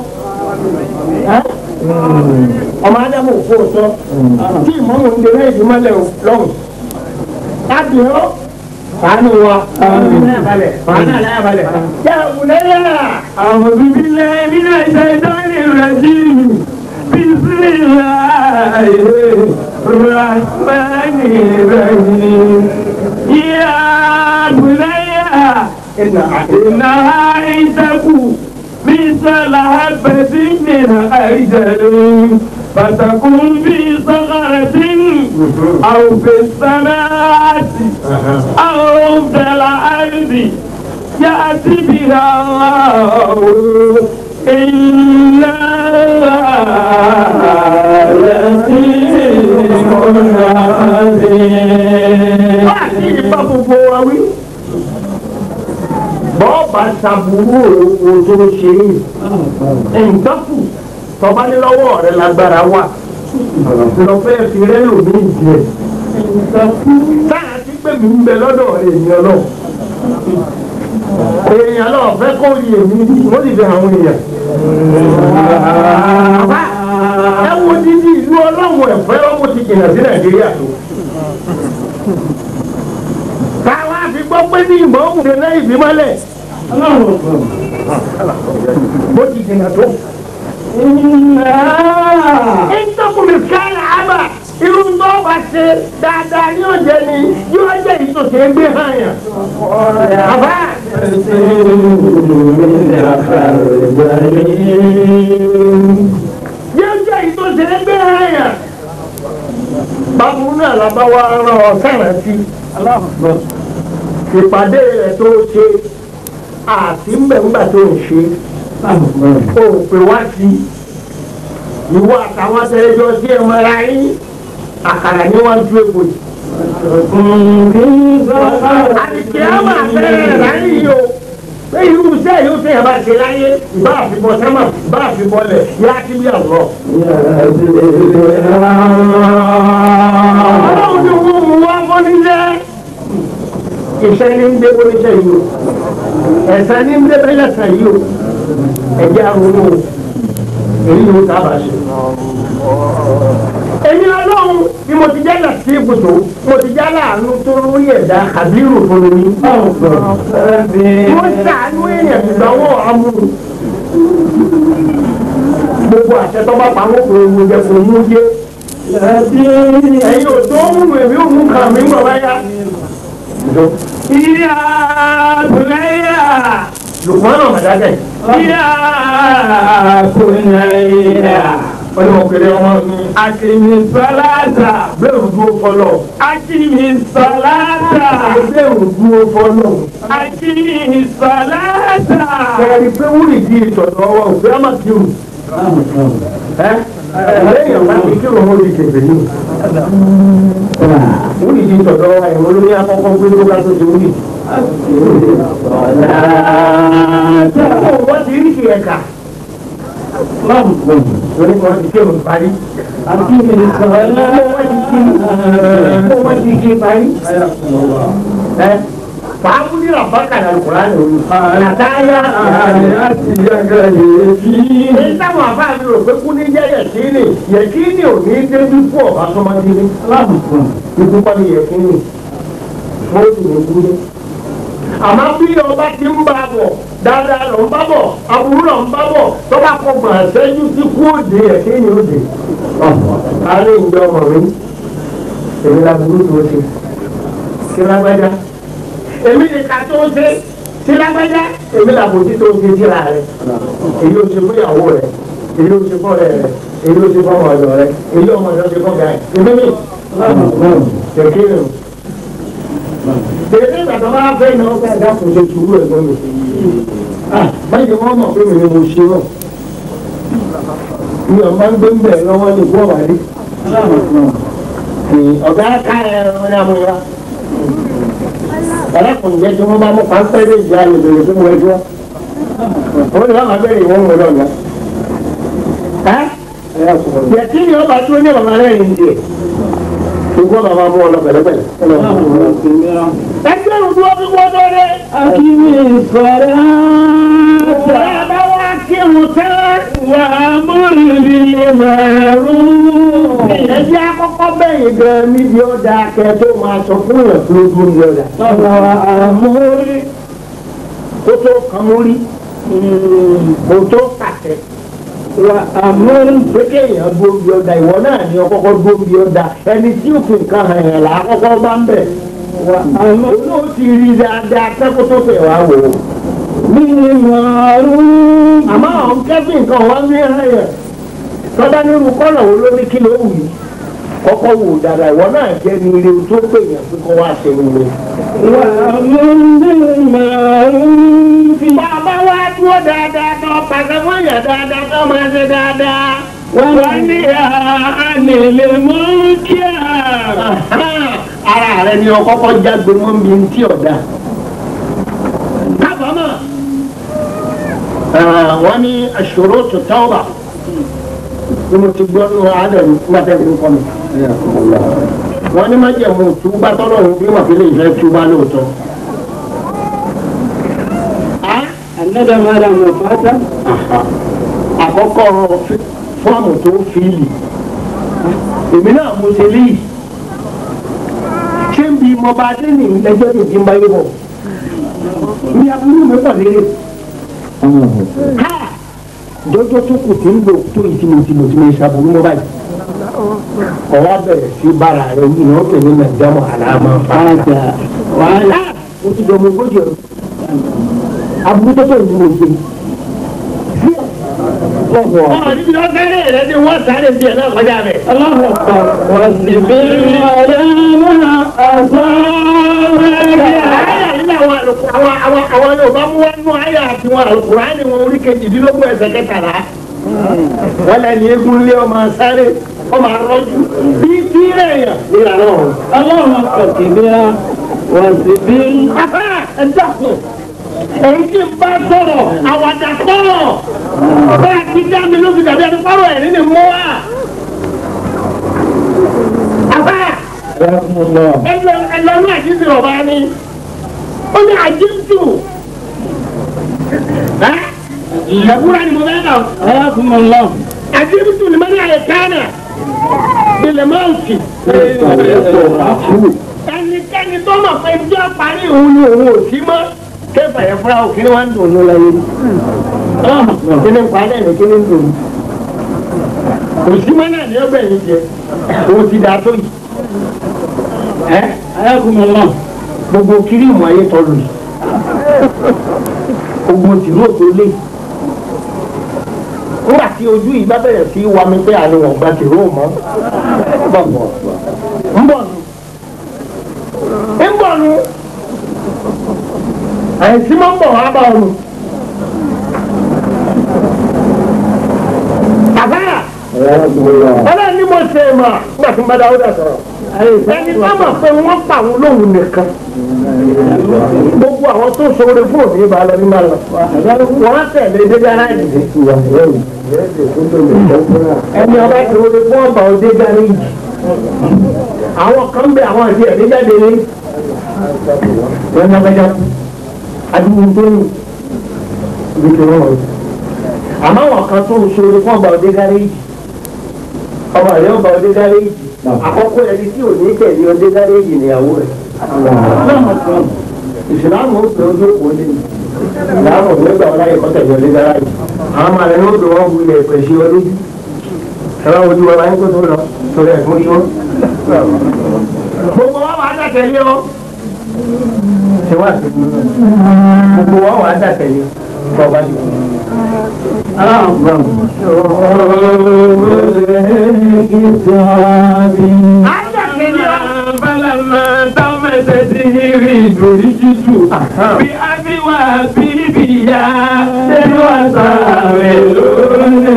ọmọ Ádámù kó o sọ tí ìmọ̀mù ń dèrè ìdímọ́lẹ̀ lọ́hùn láti ọ́ fàánù wa fàánù aláyàbalẹ̀. yà wùlẹ́yà. àwọn bíbí lẹ́yìn nínú ẹ̀ṣẹ̀ ìdánilẹ̀ ìrẹsì bisimilayi rahmani rahim. yà wùlẹ́yà. iná ìṣẹ́kù mísàlá bẹ̀sí nínú àìjẹ̀lẹ̀. فتكون في صخرة أو في السماء أو في الأرض يأتي بها الله إلا لطيف خبير. bọ́ọ̀bà ṣàbùrù òun tó ṣe é nǹkan kù tọ́ba ní lọ́wọ́ rẹ̀ lágbára wà lọ́fẹ́ fi rẹ́ lòmí ìjẹ́ táà ti pè mí ń bẹ lọ́dọ̀ èèyàn náà èèyàn náà fẹ́ kó rí èmi wọ́n sì fi àwọn èèyàn. ẹ wo dídí ìlú ọlọ́run ẹ̀fẹ́ lọ́wọ́ ti jìnnà sí Nàìjíríà tó. káwá fi gbọ́ pé ní ìmọ̀ òkùnrin lẹ́yìn ìbímọ́lẹ̀ bó ti jìnnà tó. ìtọ́kùnrin kálá àbá irú tó bá ṣe dáadáa ní ọ̀jẹ̀ ni yóò jẹ́ ìtòsí gbé hàn yàn. Àbá. Yóò jẹ́ ìtòsí gbé hàn yàn. Báwo náà la bá wá rán ọ sẹ́rẹ̀ sí? Ìpàdé rẹ̀ tó ṣe àti mbẹ̀ngbà tó ń ṣe. O pè wá sí ìwọ àtàwọn tẹ̀lẹ́jọ́ sí ẹ̀ mọ́ra yín. Àkàrà ni wọ́n ju ègbò yìí. Àdìsí á máa bẹ̀rẹ̀ láyé yìí o. Pé irú iṣẹ́ yóò ṣe yàrá bá ṣe láyé. Ìbá àfibọ̀ sẹ́mà, ìbá àfibọ̀ lẹ̀, yá kí bí àwọ̀. Ọlọ́run ti wú mu wá fún níṣẹ́. Iṣẹ́ ní ń dé oníṣẹ́ yìí o. Ẹ̀sẹ̀ ní ń dé bẹ́lẹ̀sẹ̀ yìí o. Ẹ̀jẹ̀ àrùn o. Èyí ló sábà ṣe. Èmi ọlọ́run ni mo ti jẹ́ làtí ibùdó, mo ti jẹ́ láàánú tó lórí ẹ̀dá Kàbírù fún mi. Mo ṣàánú èèyàn ìgbàwọ̀ amúlù. Gbogbo àṣẹ tó bá pamọ́ kò ewu jẹ kò mú yé. Ẹ̀yin ò tó mú èmi ò mú kàn mí mọ̀ báyà. Ìyá Bùnáyà. Lùkùmánà Màdágẹ̀. Ìyá Bùnáyà. Ọlọ́mọkèrè ọmọ mi. Akimi salata. Bẹ́ẹ̀rù dúró fọlọ́. Akimi salata. Bẹ́ẹ̀rù dúró fọlọ́. Akimi salata. Kẹ̀rì pé wúlì di ìtọ̀dọ̀ ọwọ́ òfin àmà kírun. Lẹ́yìn ọ̀gá mi kírun ó di kẹ̀kẹ́ yìí. Wúlì di ìtọ̀dọ̀ ọwọ́ ẹ̀rọ lórí akọ́kọ́ gbé ló bá tó ti wúlì. Wọ́n ti rí kì ẹ̀ka. Lórí kan ti ké òun parí. Àti ìrìn sọ̀rọ̀ náà wọ́n ti ké parí. Fàámu ní ràbákà náà kúrò ní òru. Nàtáyà àti yàgà yèéfì. Èyí táwọn àbá mi rò pé kú ní jẹ́ yẹ̀kínì. Yẹ̀kínì ò ní débi fún ọ̀bá sọmọdé ní. Ikú kọ́ ni yẹ̀kínì. Mo sì ní kú ní. Àmọ́ bí ọba ti ń bá bọ̀ dáadáa lọ ń bá bọ̀ aburú lọ ń bá bọ̀ tó bá kọ gbọ̀n àṣẹ́jú tí kú òde ẹ̀ kéèyàn òde. Àárẹ̀ ìjọ ọmọ mi èmi la burú tó ṣe sí lágbájá èmi ni ká tó ṣe sí lágbájá èmi la bòtí tó ṣe síra rẹ̀ èyí ò ṣe fún ìyàwó rẹ̀ èyí ò ṣe fún ọ̀rẹ́ rẹ̀ èyí ò ṣe fún ọmọ ọ̀dọ̀ rẹ̀ èyí ọmọ ọ̀dọ̀ ṣe fún ọ̀gá rẹ̀ èmi ni kẹ̀kẹ́ rẹ̀ tẹ̀lé ìgbà tó bá fẹ́ iná ọ̀gá ẹ̀dá kò ṣe sùúrù ẹ̀gbọ́n mi. Báyìí wọ́n mọ̀ pé mi ni mo ṣe wọ̀. Mi ò máa ń gbé ń bẹ̀ lọ́wọ́ ní ìgbọ́ wàlé. Ọ̀gá ká ẹ̀rọ ní amúyá. Ẹlẹ́kùn jẹ́ tí wọ́n bá mú pàǹpẹ́ lè jẹ́ àlejò tó mú ẹjọ́. Ó ní láwọn abẹ́rẹ́ ìwọ̀n mú lọ́nà. Yẹ̀tí ni ọba tó ní ọ̀gá rẹ̀ ń jẹ. Ṣùgbọ́n bàbá mú ọ lọ pẹ̀lẹ́pẹ̀lẹ́. Ẹgbẹ́ òdu ọdún gbọ́dọ̀ rẹ̀. Akíní ìfọ̀rọ̀. Ìfọ̀rọ̀ bá wá kírun tẹ́. Wà á múlù bí màrú. Ìyẹn jẹ́ àkọ́kọ́ bẹ́yìn gan níbi ọ̀dà akẹ́ tó máa sọ fún yàn tó dún ní ọ̀dà. Wà á múlù. Kó tó kàn múlì. Kó tó pàṣẹ. Wà á múlù. Pété èèyàn gbóbi ọ̀dà ìwọ náà ni ọkọ́kọ́ gbóbi ọ̀dà ẹni tí ó fi nǹkan hàn yàn là àkọ́kọ́ bá ń bẹ̀. Àmọ́ ló ti rí dáadáa kẹ́kọ̀ọ́ tó fẹ́ wá wò ó. Bí màrú. Àmọ́ àwọn kẹ́fì nǹkan wá ní ẹ̀yẹ. Tọ́jà ní irú kọ́nà wo ló ní kí ló wù yí? Kọ́kọ́ wò dáadáa ìwọ náà jẹ́ ní ilé tó pè yàn pé kọ́ wá ṣe nílé. Wà á mú bí màrú. Bàbá wa dúró dáadáa tó pàṣẹ fún yàn dáadáa tó máa ṣe dáadáa. Wọ́n ní àánilé mú kí ara rẹ ni ọkọ́kọ́ jágbe mọ́ mi tí ọ̀dà. Kábàámọ̀ wọ́n ní aṣurutu tawba ni mo ti gbọ́ nínú àádọ́rin nígbà tẹ́lẹ̀ ń kọ́ mi. wọ́n ní má jẹ̀mú túbá tọ́lọ́run bí wọ́n fi lè fẹ́ túbá lóòótọ́. Another madam of Fata. Àkọ́kọ́ fọ́ọ̀mù tó fìlì. Èmi náà mo ṣe léyìí. Ṣé ń bi mo bá dé ní ẹjọ́ tó ti ń báyé bọ̀? Ní abúlé mi pọ̀ lérè. Jọjọ́ tó kù tí ń lò tó ìtìmọ̀tìmọ̀ ìṣàbùrú mọ́ báyìí. Ọ̀wá bẹ̀rẹ̀ sí bára rẹ̀ yìí ni wọ́n pè ní Nàìjíríà àlàmà fàájà. Wàhálà ó ti dọ̀mọ̀ ogójì ọ̀rọ̀. Abúlé tó ń lò ṣe. Níbi lọ sáré rẹ̀ ni wọ́n sáré sí ẹ̀ náà kọjá rẹ̀. Wọ́n sì bí ọ̀rẹ́ àwọn Yorùbá mú wọn nú àyà àti wọn Al-Kùránì wọn orí kejìdínlógún ẹsẹ̀ kẹtàlá. Wọ́n lẹ́ni eégún lé ọmọ sáré ọmọ arọ́jú bí tí rẹ̀ yàn nílànà ọ̀hún. Ọlọ́run kọ̀kì bí wọ́n sì bí. Afá ẹ dákun. Èyí tí ń bá sọ̀rọ̀ àwàdà sọ̀rọ̀ bá a ti dá mi lóbi tàbí ẹni fọ́rọ̀ ẹ̀ nínú mọ́ wa. Àbá ẹlọ́nù àjíǹsì ọ̀bá ni ó ní àjíǹsì ìyàbúrà ni mo fẹ́ kà ó. Àjíǹsì ni mo ní àyè kánà ilẹ̀ mọ́ọ̀kì. Ẹnikẹ́ni tó mọ̀ pé bí ó parí òun ni òun ò sí mọ́. Kẹ́fà yẹn fúra òkè ni wọ́n ń dùn ní ọ̀la yẹn. Kí ni nǹkan alẹ́ ní kí ni ń dùn? Òsínmọ́ náà ni ó bẹ̀rẹ̀ jẹ. O ti dà tó yìí. Ayákùnmọ̀ náà. Gbogbo kírìmù ayé tọ́lu yìí. Gbogbo tìlú òtó lé. Nígbà tí ojú yìí bá bẹ̀rẹ̀ sí wa mi pé àlè wọ̀n gba tìró mọ́. Ń bọ̀ nù. Ń bọ̀ nù. Àìsí máa ń bọ̀ wá bá ọrùn. Àbáyà. Ọlọ́run ní mo ṣe mà nígbà tí mo bá Dáúdà sọ̀rọ̀. Ẹni bá mọ̀ pé wọ́n pa àwọn olóhùn nìkan. Gbogbo àwọn tó ṣoore fún òní bá lọ ní máa lọ. Wọ́n á tẹ̀lé dé gáràjì. Ẹni ọba ṣoore fún ọba òde gáràjì. Àwọn kan bẹ àwọn àti ẹ̀mí jáde ní. Wọ́n ń dábẹ́jà kú. Adúgbò tó ní ibi tí wọ́n wọ̀. Àmọ́ àwọn kan tó ṣoore fún ọba òde gáràjì. Ọba rẹ̀ ọba òde gáràjì. Àkọ́kọ́ ẹni tí ò ní tẹ̀lé òde gáràjì níyàwó rẹ̀. Ìsìlámù ó pè ojú òpó ní. Ìsìlámù ò ní gbà wọn láyé kọ́ tẹ̀lé òde gáràjì. Àwọn ọmọ rẹ̀ ní ó dùn wọ́n wulẹ̀ pèsè olójú. Ẹ̀rọ ojú wa wáyé kó tó lọ torí ẹ̀fún yìí wọ́n. Gbogbo wa wà á dàtẹ̀lé ọ. Ṣé wàá ti kú? Gbogbo wa wà á dàtẹ̀lé kọ́ ọba ti kú. Bí a bí wà bí bìyà ṣé wà sáré lónìí.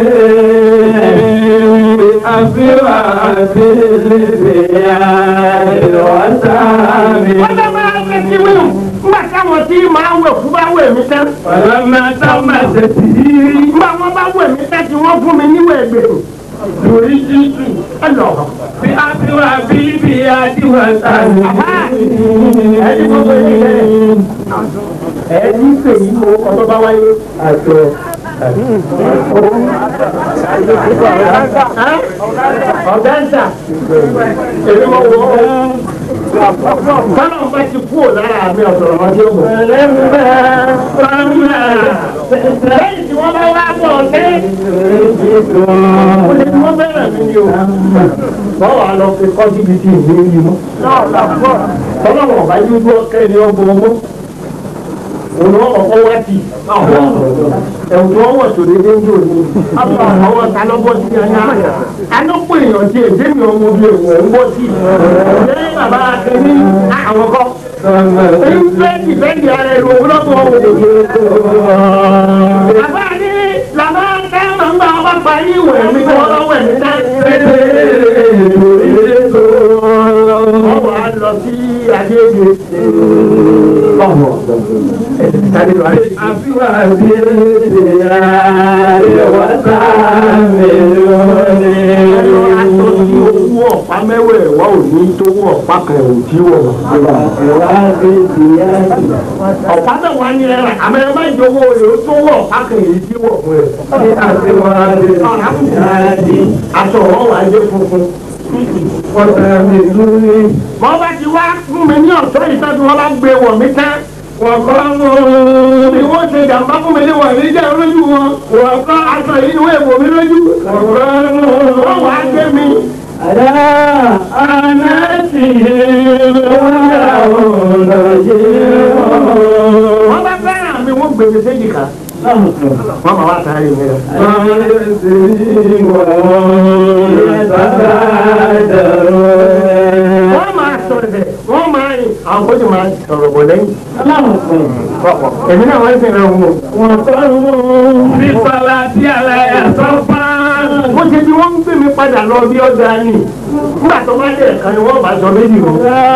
Àfíwà àti ìlébìyà ìwà sáré. Wọ́n bá máa ń tẹ̀sí wíwù. Nígbà táwọn tí máa ń wẹ̀ fún bá wẹ̀ mí tán. Ọ̀rọ̀ máa tán máa tẹ̀sí. Nígbà wọn bá wẹ̀ mí tán tí wọ́n fún mi níwẹ̀ gbèrò. Lórí Jésù. Ẹ lọ. Bí a fi wà bíbíyà tí wà sáré. Ẹni gbogbo yìí lẹ́yìn. Ẹni pè yí mo ọtọ́ bá wáyé. Àjọ. Ọ̀gáńsà. Èmi mọ̀ wọ́. Bọ́lá ọba ti kú ò lára mi ọ̀sọ̀rọ̀ ọjọ́ bọ̀. Lẹ́yìn tí wọ́n bá wá bọ̀ ọ̀sẹ̀. Ó lè ní wọ́n bẹ̀rẹ̀ mi ni o. Wọ́n wà lọ fi kọ́ síbi tí ìwé yìí mọ́. Bọ́lá wọn bá yóò dúró kẹ́ni ọgbọ̀n ọmọ. Òun wọn kọ̀kọ́ wá tì. Ẹ̀wù tí wọ́n wọ̀ sóde dé ń jò ní. Àwọn talọ́bọ̀ sí ẹ̀yà. Anọ́pọ̀ èèyàn ti èdè mi ọmọ ojú èèwọ̀ ń bọ́ sí. Ṣé bàbá akẹ́ni àwọn kọ́? Ìfẹ́ǹdì ara ẹ̀rù òun lọ́tọ̀ ọ̀hún. Bàbá ní làbá ká máa ń bá ọba parí ìwẹ̀ mi kọ́ lọ́wọ́ ẹ̀ níta. Wọ́n wà á lọ sí Adéèdè. ọ̀pá mẹ́wẹ̀ẹ́ wà ò ní tó wọ̀ ọ̀pá kan ò tí wọ̀. ọ̀pá náà wà ní ẹ̀rọ àmọ́ ẹ má jọ owó rẹ̀ ó tó wọ̀ ọ̀pá kan èyí tí wọ̀ fún ẹ̀. aṣọ wọn wà dé funfun. wọ́n bá ti wá fún mi ní ọ̀ṣọ́ ìtọ́jú wọn bá gbé wọ̀ mí tán. wọ́n kọ́ ni wọ́n ṣe ìjàmbá fún mi ní wọ̀ mí jẹ́ lójú wọn. wọ́n kọ́ aṣọ yìí ni wọ́n èèwọ̀ mi lójú. wọ́n wá gbé mi. wọ́n bá fẹ́ràn mi wọ́n gbé mi séjì ká. wọ́n máa wá sáré mi lọ. wọ́n máa sọ̀rọ̀ wọ́n máa rìn àwọn kò sì máa sọ̀rọ̀ bọ̀ lẹ́yìn. èmi náà wọ́n ń sẹ́yìn lọ́wọ́. wọ́n kọ́ bí sọlá tí ara ẹ̀ sọ fáán. wọ́n ṣe bí wọ́n ń gbé mi padà lọ bí ọjà ni. nígbà tó bá dé ẹ̀ka ni wọ́n bá sọ méjì o.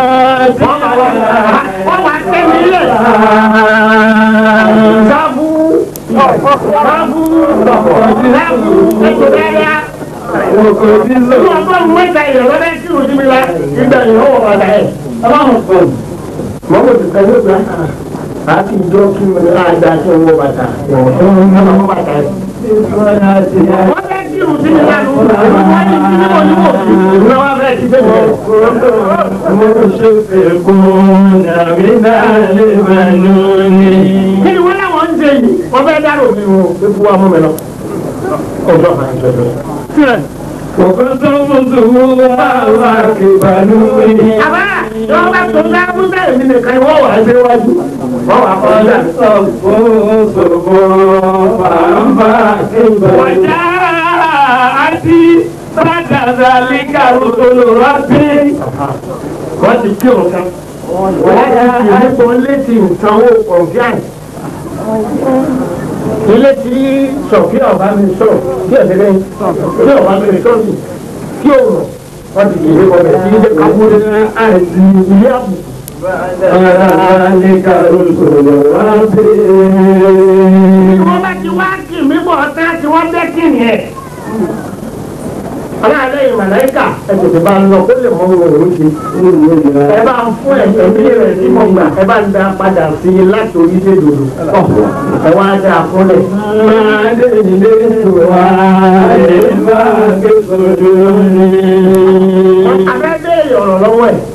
wọ́n wá tẹ́ mi lẹ̀. sábú ètò dáadáa. wọ́n bá mú ẹ̀ka ìrọ̀lẹ́ bẹ́ẹ̀ tí o ti mi la ìgbà ìrọ̀wọ̀ padà ẹ̀. mọ́wọ́ ti tẹ̀lé gbà. a kì í jọ kí mi ní àdá kí n wọ bàtà. wọ́n bàtà ẹ̀. wọ́n fẹ́ kí o ti mi la lù. wọ́n ní kí ni mo ní wò. wọ́n fẹ́ kí bẹ́ẹ̀ bẹ́ẹ̀. mo ṣe fẹ́ kó nàbí náà lè máa nù ní. kí ni wọ́n láwọn ń ṣe yìí wọ́n fẹ́ dárò mi o pé fún wa mú mi lọ. ọjọ́ kan ń ṣẹlẹ̀. Kòkòtò mùsùlùmí wà kìbànú yìí. Àbá yóò bá tó dá Musa èmi nìkan wọ́n wà gbé wájú. Wọ́n wà kọ́ ọ́jà. Sọ̀gbọ́n fàmbà kìbànú. Wàjà àti sàdàdà líka òṣèlú rábí. Wọ́n ti kí òun kan. Wọ́n ti fi nípa létí ìsanwó kọ̀ọ̀fíàn. Ilé tí sọ̀kí ọ̀bá mi sọ̀ kí ẹ̀sẹ̀ lẹ́yìn kí ọ̀bá mi sọ̀ sí kí òun wọ́n ti kìí kọ́ bẹ̀ sí ilé kakúrẹ́ àìsí ilé àbù. Wọ́n bá ti wá kì mí bọ̀ ọ́tá tí wọ́n bẹ́ kì ní ẹ̀. Aláàlẹ́ ìmàláìkà ẹ̀sẹ̀ bá ń lọ kó lè mọ ohun òun ṣe. Ẹ bá ń fún ẹ̀mí rẹ̀ tí mo gbà ẹ bá ń dá padà sí i láti orí dé dòdò. Ẹ wá dá a fúnlẹ̀. Abẹ́ béèrè ọ̀rọ̀ lọ́wọ́ ẹ̀.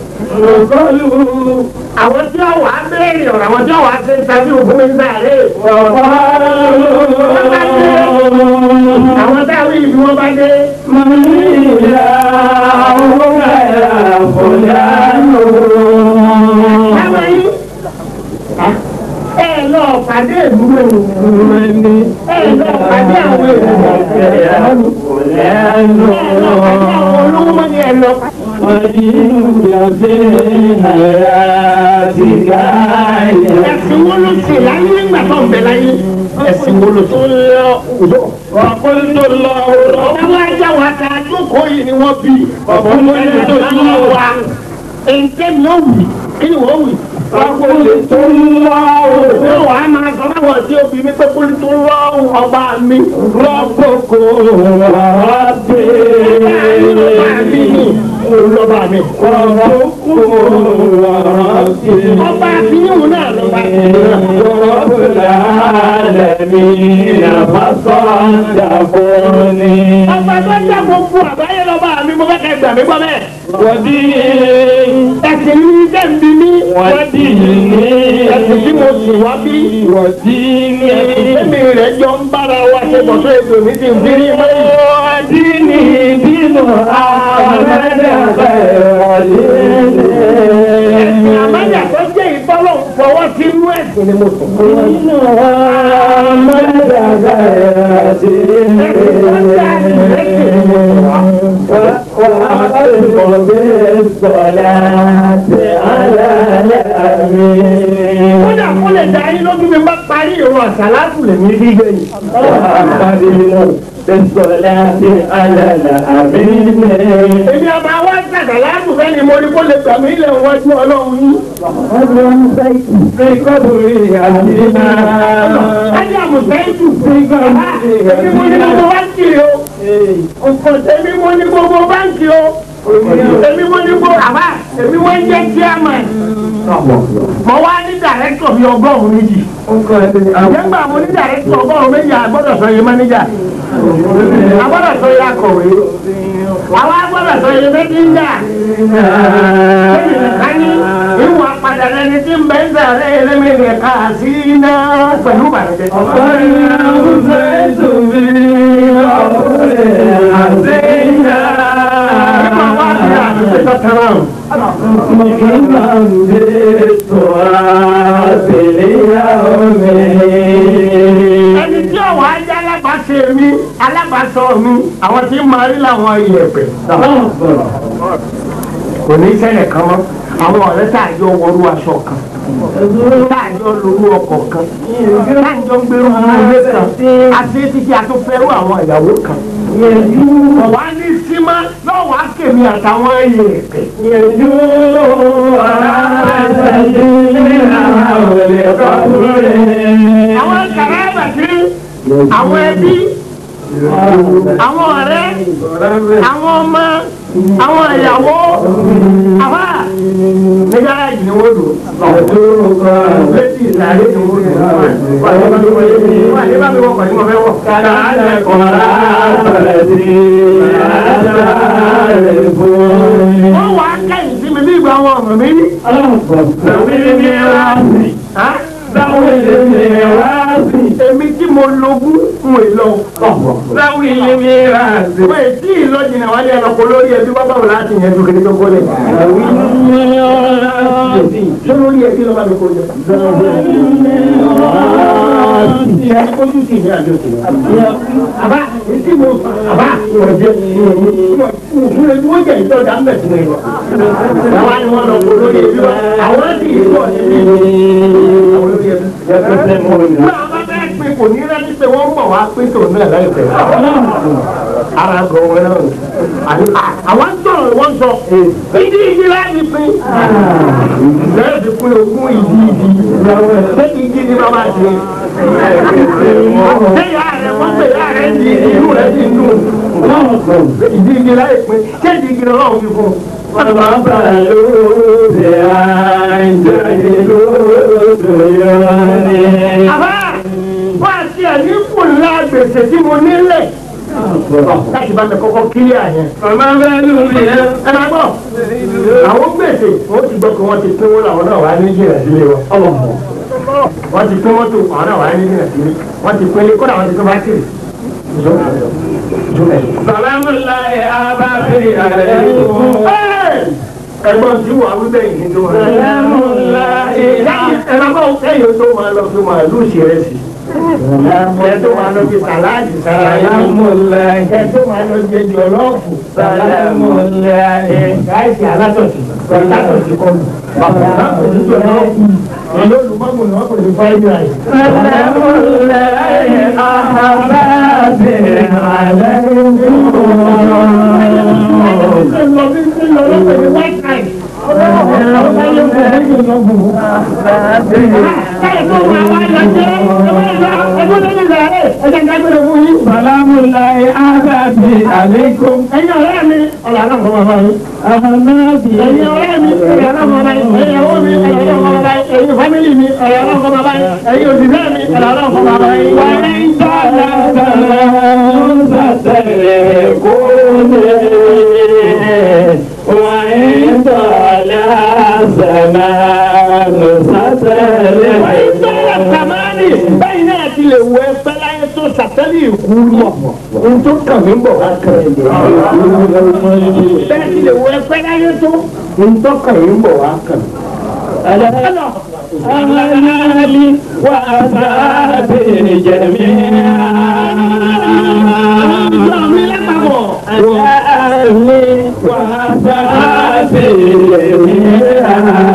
Àwọn tí ó wà á béèrè ọ̀rọ̀ àwọn tí ó wà á ṣe ń tàbí òfin mi ń sáré. Àwọn táwọn ìlú wọn bá dé. Lọ pàdé ìdúró lọ pàdé àwọn èèyàn lọ pàdé àwọn olówó ní ẹ lọ. Ẹ̀sìn wo ló ṣe láyé nígbà tó ń bẹ láyé? Ẹ̀sìn wo ló ṣe? Ọ̀pọ̀lọpọ̀ lọ ọ̀rọ̀ ajá wa ta jókòó yìí ni wọ́n bí. Ọ̀pọ̀lọpọ̀ tó ti wọ́n wa. Ẹ̀ǹtẹ́ mi ò wì kí ni wọ́n wì? Ọ̀pọ̀lọpọ̀ lọ òwe wà á máa sọ fáwọn tí ó bí mi pé pólítọ̀ lọ ọba mi. Rọ́pòkò rọ́bì. Lọ́ba mi. Rọ́pòkò rọ́bì. Ọba àfihàn náà lọ́ba. Rọ́pòlá lẹ́mí nàfàṣọ́ dàbọ̀ ni. Ọba tó dá gbogbo àbáyé lọ́ba mi mo fẹ́ kẹ́ gbà mí gbọ́ bẹ́ẹ̀. Wọ́n di ẹ̀sìn ní dẹ́nbi ní. Wọ́n di ẹ̀sìn tí mo sì wá bí. Wọ́n di ẹ̀sìn tẹ́mi rẹ̀ jọ ń bára wa ṣe bọ̀ tó ètò mi ti ń bí ní mẹ́rin. Wọ́n di ní ìdínà àmàlẹ́dẹ̀ ẹ̀sìn àmàlẹ́ tó jẹ́ ìfọwọ́ fọwọ́ sí inú ẹ̀sìn ni mo sọ. Nínú àmàlẹ́dẹ̀ ẹ̀sìn kódà kó lè dá yín lójú mi bá parí ìrun àsàlátù lè ní gbígbé yìí. Èmi ọba wa sàkà àtàlátù fẹ́ ni mo rí kó lè gbà mí ilẹ̀ wájú ọlọ́run yín. Fi kọ́bùrì àdínà. Ajé àmùsẹ́yìntù. Èmi mo ní gbogbo báńkì o. Èmi mo ní gbogbo báńkì o. Èmi mo ní gbogbo àbá. Èmi wọ́n ń jẹ́ chairman. Mo wá ní dàrẹ́tọ̀ bíi 100 méjì. Nígbà mo ní dàrẹ́tọ̀ 100 méjì àgbọ̀dọ̀ sọ yé mánéjà. Àgbọ̀dọ̀ sọ yé akọ̀wé. Àwọn agbọ́dọ̀ sọ yé méjìlá. Lẹ́yìn nìkan ní ìwà padà lẹni tí ń bẹ ń sàrẹ́ ẹlẹ́mìnì ká sí iná pẹ̀lú bàjẹ́. Ẹni tí ọ̀wọ́ ajá alábàáṣe mi alábàáṣọ mi àwọn tí ń máa rí làwọn iyẹ̀pẹ̀. Kò ní ṣẹlẹ̀ kan mọ́ àwọn ọ̀rẹ́ tààjọ wọrú aṣọ kan tààjọ lóru ọkọ̀ kan tààjọ ń gbérú ilé kan àti títí àtúnfẹ́rú àwọn ìyàwó kan. Ọ̀wá ní símá lọ́wọ́ àkèmí àtàwọn iyẹ̀pẹ̀. Àwọn kàràbà tí àwọn ẹbí àwọn ọ̀rẹ́ àwọn ọmọ àwọn ìyàwó àbá nígbà yìí ni wọ́n lò létí ìsàlẹ̀ ni wọ́n lò wà ní bá mi wọ́n pàdé mọ́ fẹ́ wọ́. Kàdà alẹ́ kọ̀ọ̀rọ̀ àbẹ̀rẹ̀ sí àárẹ̀ fún. Wọ́n wà á kẹ́yìn sí mi bí ìgbà wọn ọ̀rọ̀ mi ní. Èmi tí mo logún fún èlò. Láwọn ilé mi rà sí. Wọ́n èsì ìlọ́jìnà wálé ẹranko lórí ẹbí bábá wò láti yẹn tó kéde tó kọ́lẹ̀. Ṣé lórí ẹbí lọ́ba mi kó jẹ? Ìyá ojú sì ní àjọ sí. Àbá èsì mo àbá ìwọ̀jẹ́ ìwọ̀n wọ́n jẹ́ ìtọ́jà ń bẹ̀ fún ẹ. Àwọn ni wọ́n lọ kó lórí ẹbí wa. Àwọn sì ìlú kò ní rántí pé wọ́n mọ̀ wá pé tòun náà láìpẹ́. Ara gan wọn náà. Àwọn ń sọ̀rọ̀ wọ́n sọ. Ìdí ìdí láti pín. Lẹ́yìn tí kún ogún ìdí. Ṣé ìdí ni bàbá ṣe? Ṣé ìyá rẹ̀ wọ́n pè ìyá rẹ̀ di ìlú rẹ̀ di inú? Ìdí ìdí láì pín. Ṣé ìdí ìdí lọ́wọ́ fi fún? Bàbá ló ṣe àìjẹ́ ìlú lóyún. Àbá wọ́n àti ẹ̀ní kù ńlá gbèsè tí mo nílẹ̀. Láti bá mi kọ́kọ́ kílí àyẹn. Màmá bẹ́ẹ̀ ló rí ẹ. Ẹ máa gbọ́. Àwọn gbèsè wọ́n ti gbọ́ pé wọ́n ti pínwó làwọn náà wà ní jìnnà sílé wọn. Wọ́n ti pín mọ́tò àwọn náà wà ní jìnnà sílé. Wọ́n ti pínlé kódà wọ́n ti tó bátìrì. Sàlámùláì Abáfẹ́ àrẹ ẹ̀gbọ́n tí wà wíbẹ̀ yìí tó wà. Sàlámùláì ẹ̀rọ̀bọ̀ ẹ̀yọ́ tó máa lọ fún màálù ṣìrẹsì. Ẹ tó máa lọ bí sàláàdì sàlámùláì. Ẹ tó máa lọ jẹ jọlọ́ọ̀fù sàlámùláì. Káìsì alátọ̀sí alátọ̀sí kọ́nù. Bàbá náà kò ní jọlọ́ọ̀fù. Ẹ̀yọ́ olùmọ̀mù náà kò ní fáìlì àyè. Sàlámùláì àhàbàbẹ̀ àlẹ́ Salamullahi azabi alaikum. Ẹ̀yin ọ̀rẹ́ mi, ọ̀làlá ọ̀rọ̀ bàbá mi. Ahanabi. Ẹ̀yin ọ̀rẹ́ mi, ọ̀làlá ọ̀rọ̀ bàbá mi. Ẹ̀yin ọ̀rọ̀ mi, ọ̀làlá ọ̀rọ̀ bàbá mi. Ẹ̀yin fámìlì mi, ọ̀làlá ọ̀rọ̀ bàbá mi. Ẹ̀yin òṣìṣẹ́ mi, ọ̀làlá ọ̀rọ̀ bàbá mi. Wà ní ìtàlá ń sàtẹ̀lẹ̀ kó lè. Wà ní ìtàlá sàmánù sàtẹ̀lẹ̀. Wà ní ìtàlá sàmánì. Báyìí náà ti lè wọ ẹgbẹ́ láyé tó sàtẹ́lẹ̀ ìkú mọ̀. Ohun tó kàn mí bọ̀ wá kàn mí. Bẹ́ẹ̀ ti lè wọ ẹgbẹ́ láyé tó. Ohun tó kàn mí bọ̀ wá kàn mí. Amanali wa asabi jami'a. Amanali wa asabi jami'a.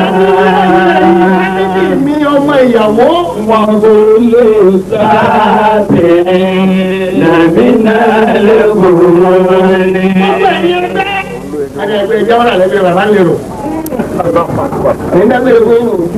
Mi ọmọ ìyàwó wà lórí sáàtì nàmínà lẹ́kùnrin. Ọmọ ìyẹn bẹ́ẹ̀. Ada ẹgbẹ́ ìjọba náà lẹ́gbẹ̀ẹ́ bàbá ń lérò. Ẹ̀yin dá gbére fún yín.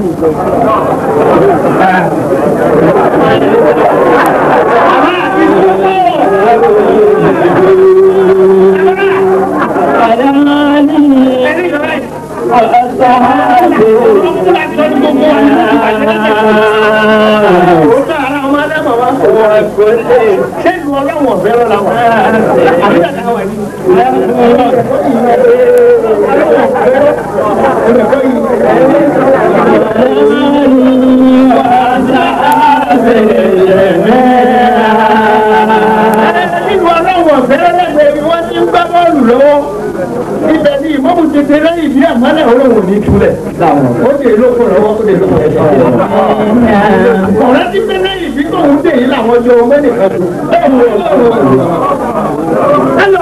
Ṣé ìlú ọlọ́wọ̀n fẹ́ràn làwọn? Àbí àti àwọn ẹ̀mí. Ìlú ọlọ́wọ̀n fẹ́ràn lẹ́gbẹ̀ẹ́ bí wọ́n ti ń gbá bọ́ọ̀lù lọ́wọ́. Ibẹ̀ ni ìmọ̀mù tètè lẹ́yìn bí àmọ́lẹ̀ olóhùn ní túlẹ̀. Ó dè lóko lọ́wọ́, ó dè lóko ẹ̀jẹ̀. Ọ̀rẹ́ ti fẹ́ lẹ́yìn bí kò ń dè yín làwọn jọ mẹ́nìkan tó. Ẹ lọ.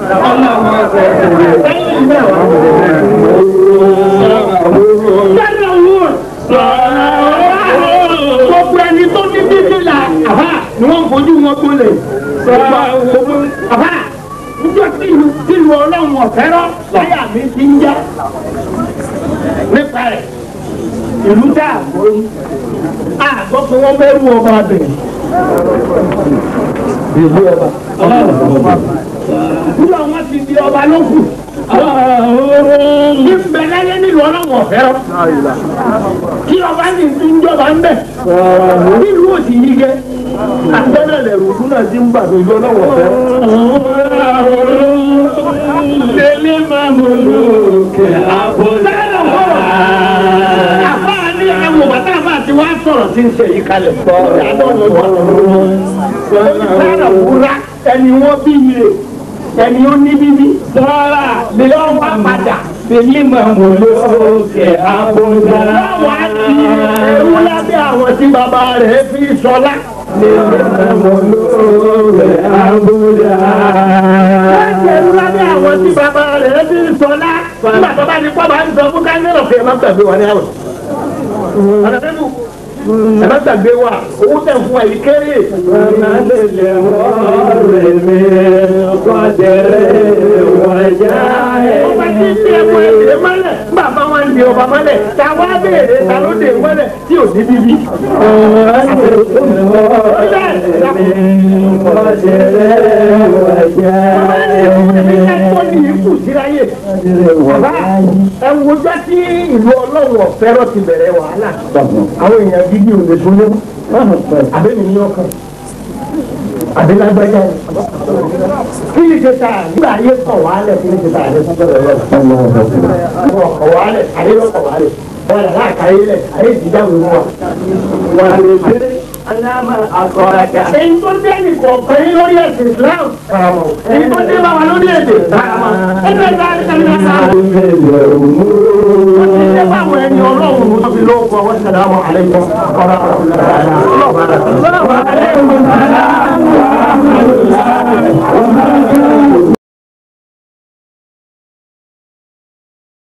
Gbogbo ẹni tó ní bíbí la àbá ni wọ́n fojú wọn gbólẹ̀. Àbá níjọ́ tí ìlú ọlọ́run ọ̀fẹ́rọ́ láyà mi ti ń já nípa ẹ̀ ìlú tá a borí àgbọ̀ pé wọ́n bẹ́ẹ̀ rú ọba bẹ̀rẹ̀ ìlú ọba nígbà wọn ti di ọba lókù ní bẹ̀rẹ̀ nílùú ọlọ́run ọ̀fẹ́rọ́ kí ọba ní ìjọba ń bẹ̀ nílùú òsì yí gẹ́ àtẹ́lẹ̀ lẹ̀rù ọdún náà ti ń bà tó ìlú ọlọ́run ọ̀fẹ́rọ́. Délé máa mú lókè àbọ̀dá. Àbá ní ẹ̀wọ̀n bàtà àbá ti wá sọ̀rọ̀ tí ń ṣe yìí kalẹ̀. Sára wúrà ẹni wọ́n bí ire ẹni ó ní bíbí. Sọ́ra lè wá padà. Délé máa mú lókè àbọ̀dá. Láwọn á ti ewu lábẹ́ àwọn tí bàbá rẹ̀ fi sọlá. Délé máa mú lókè àbọ̀dá. Ẹ̀rù lábẹ́ àwọn tí bàbá rẹ̀ ti ń sọlá. Nígbà tó bá ní pọ́ bá ń sọ fún káńdẹ́rọ̀ kí ẹ má gbàgbé wa ní àwẹ̀. Àdàbẹ́nu ẹ má gbàgbé wa owó tẹ̀ fún wa yìí kéré. Ọ̀nà lè lè wọ́n rẹ̀ mi kọ́dẹ̀rẹ̀ wọ̀nyá. Ọba tí ń bí ẹ̀kọ́ èdè mọ́lẹ̀ bàbá wa ń di ọba mọ́lẹ̀ ta wá béèrè ta ló dé mọ́lẹ̀ tí ò ní bíbí. Ọ̀nà lè wọ́n rẹ̀ mi kọ́dẹ̀rẹ̀ wọ̀nyá. Bàbá ẹ wojọ́ tí ìlú ọlọ́run ọ̀fẹ́rọ̀ ti bẹ̀rẹ̀ wàhálà. Àwọn èèyàn gidi ò lè dúró. Àbẹ́mi ní ọkàn. Àbẹ́lágbájá ni. Kí ni ṣe ta nígbà ayé kọ̀ wálẹ̀ kí ni ṣe ta àdé sọ́jọ́ rẹ̀ lọ́wọ́. Kọ̀ wálẹ̀ ayé ló kọ̀ wálẹ̀. Wọ́n yà láàkáyé lẹ̀ ayé ìdíjà wò wá. Wọ́n lè dé. Aláma àkọ́rajà. Èyí tó dé nìkọ̀ọ̀kan yín lórí ẹ̀sìn Islam. Èyí tó dé bá wa lórí èdè. Ẹgbẹ́ ìgbà ìṣẹ̀lẹ̀ náà. Wọ́n ti dé báwọn ẹni ọlọ́run tó fi lóko wọ́n ṣẹlẹ̀ àwọn àlejò ọ̀rọ̀ ọ̀rọ̀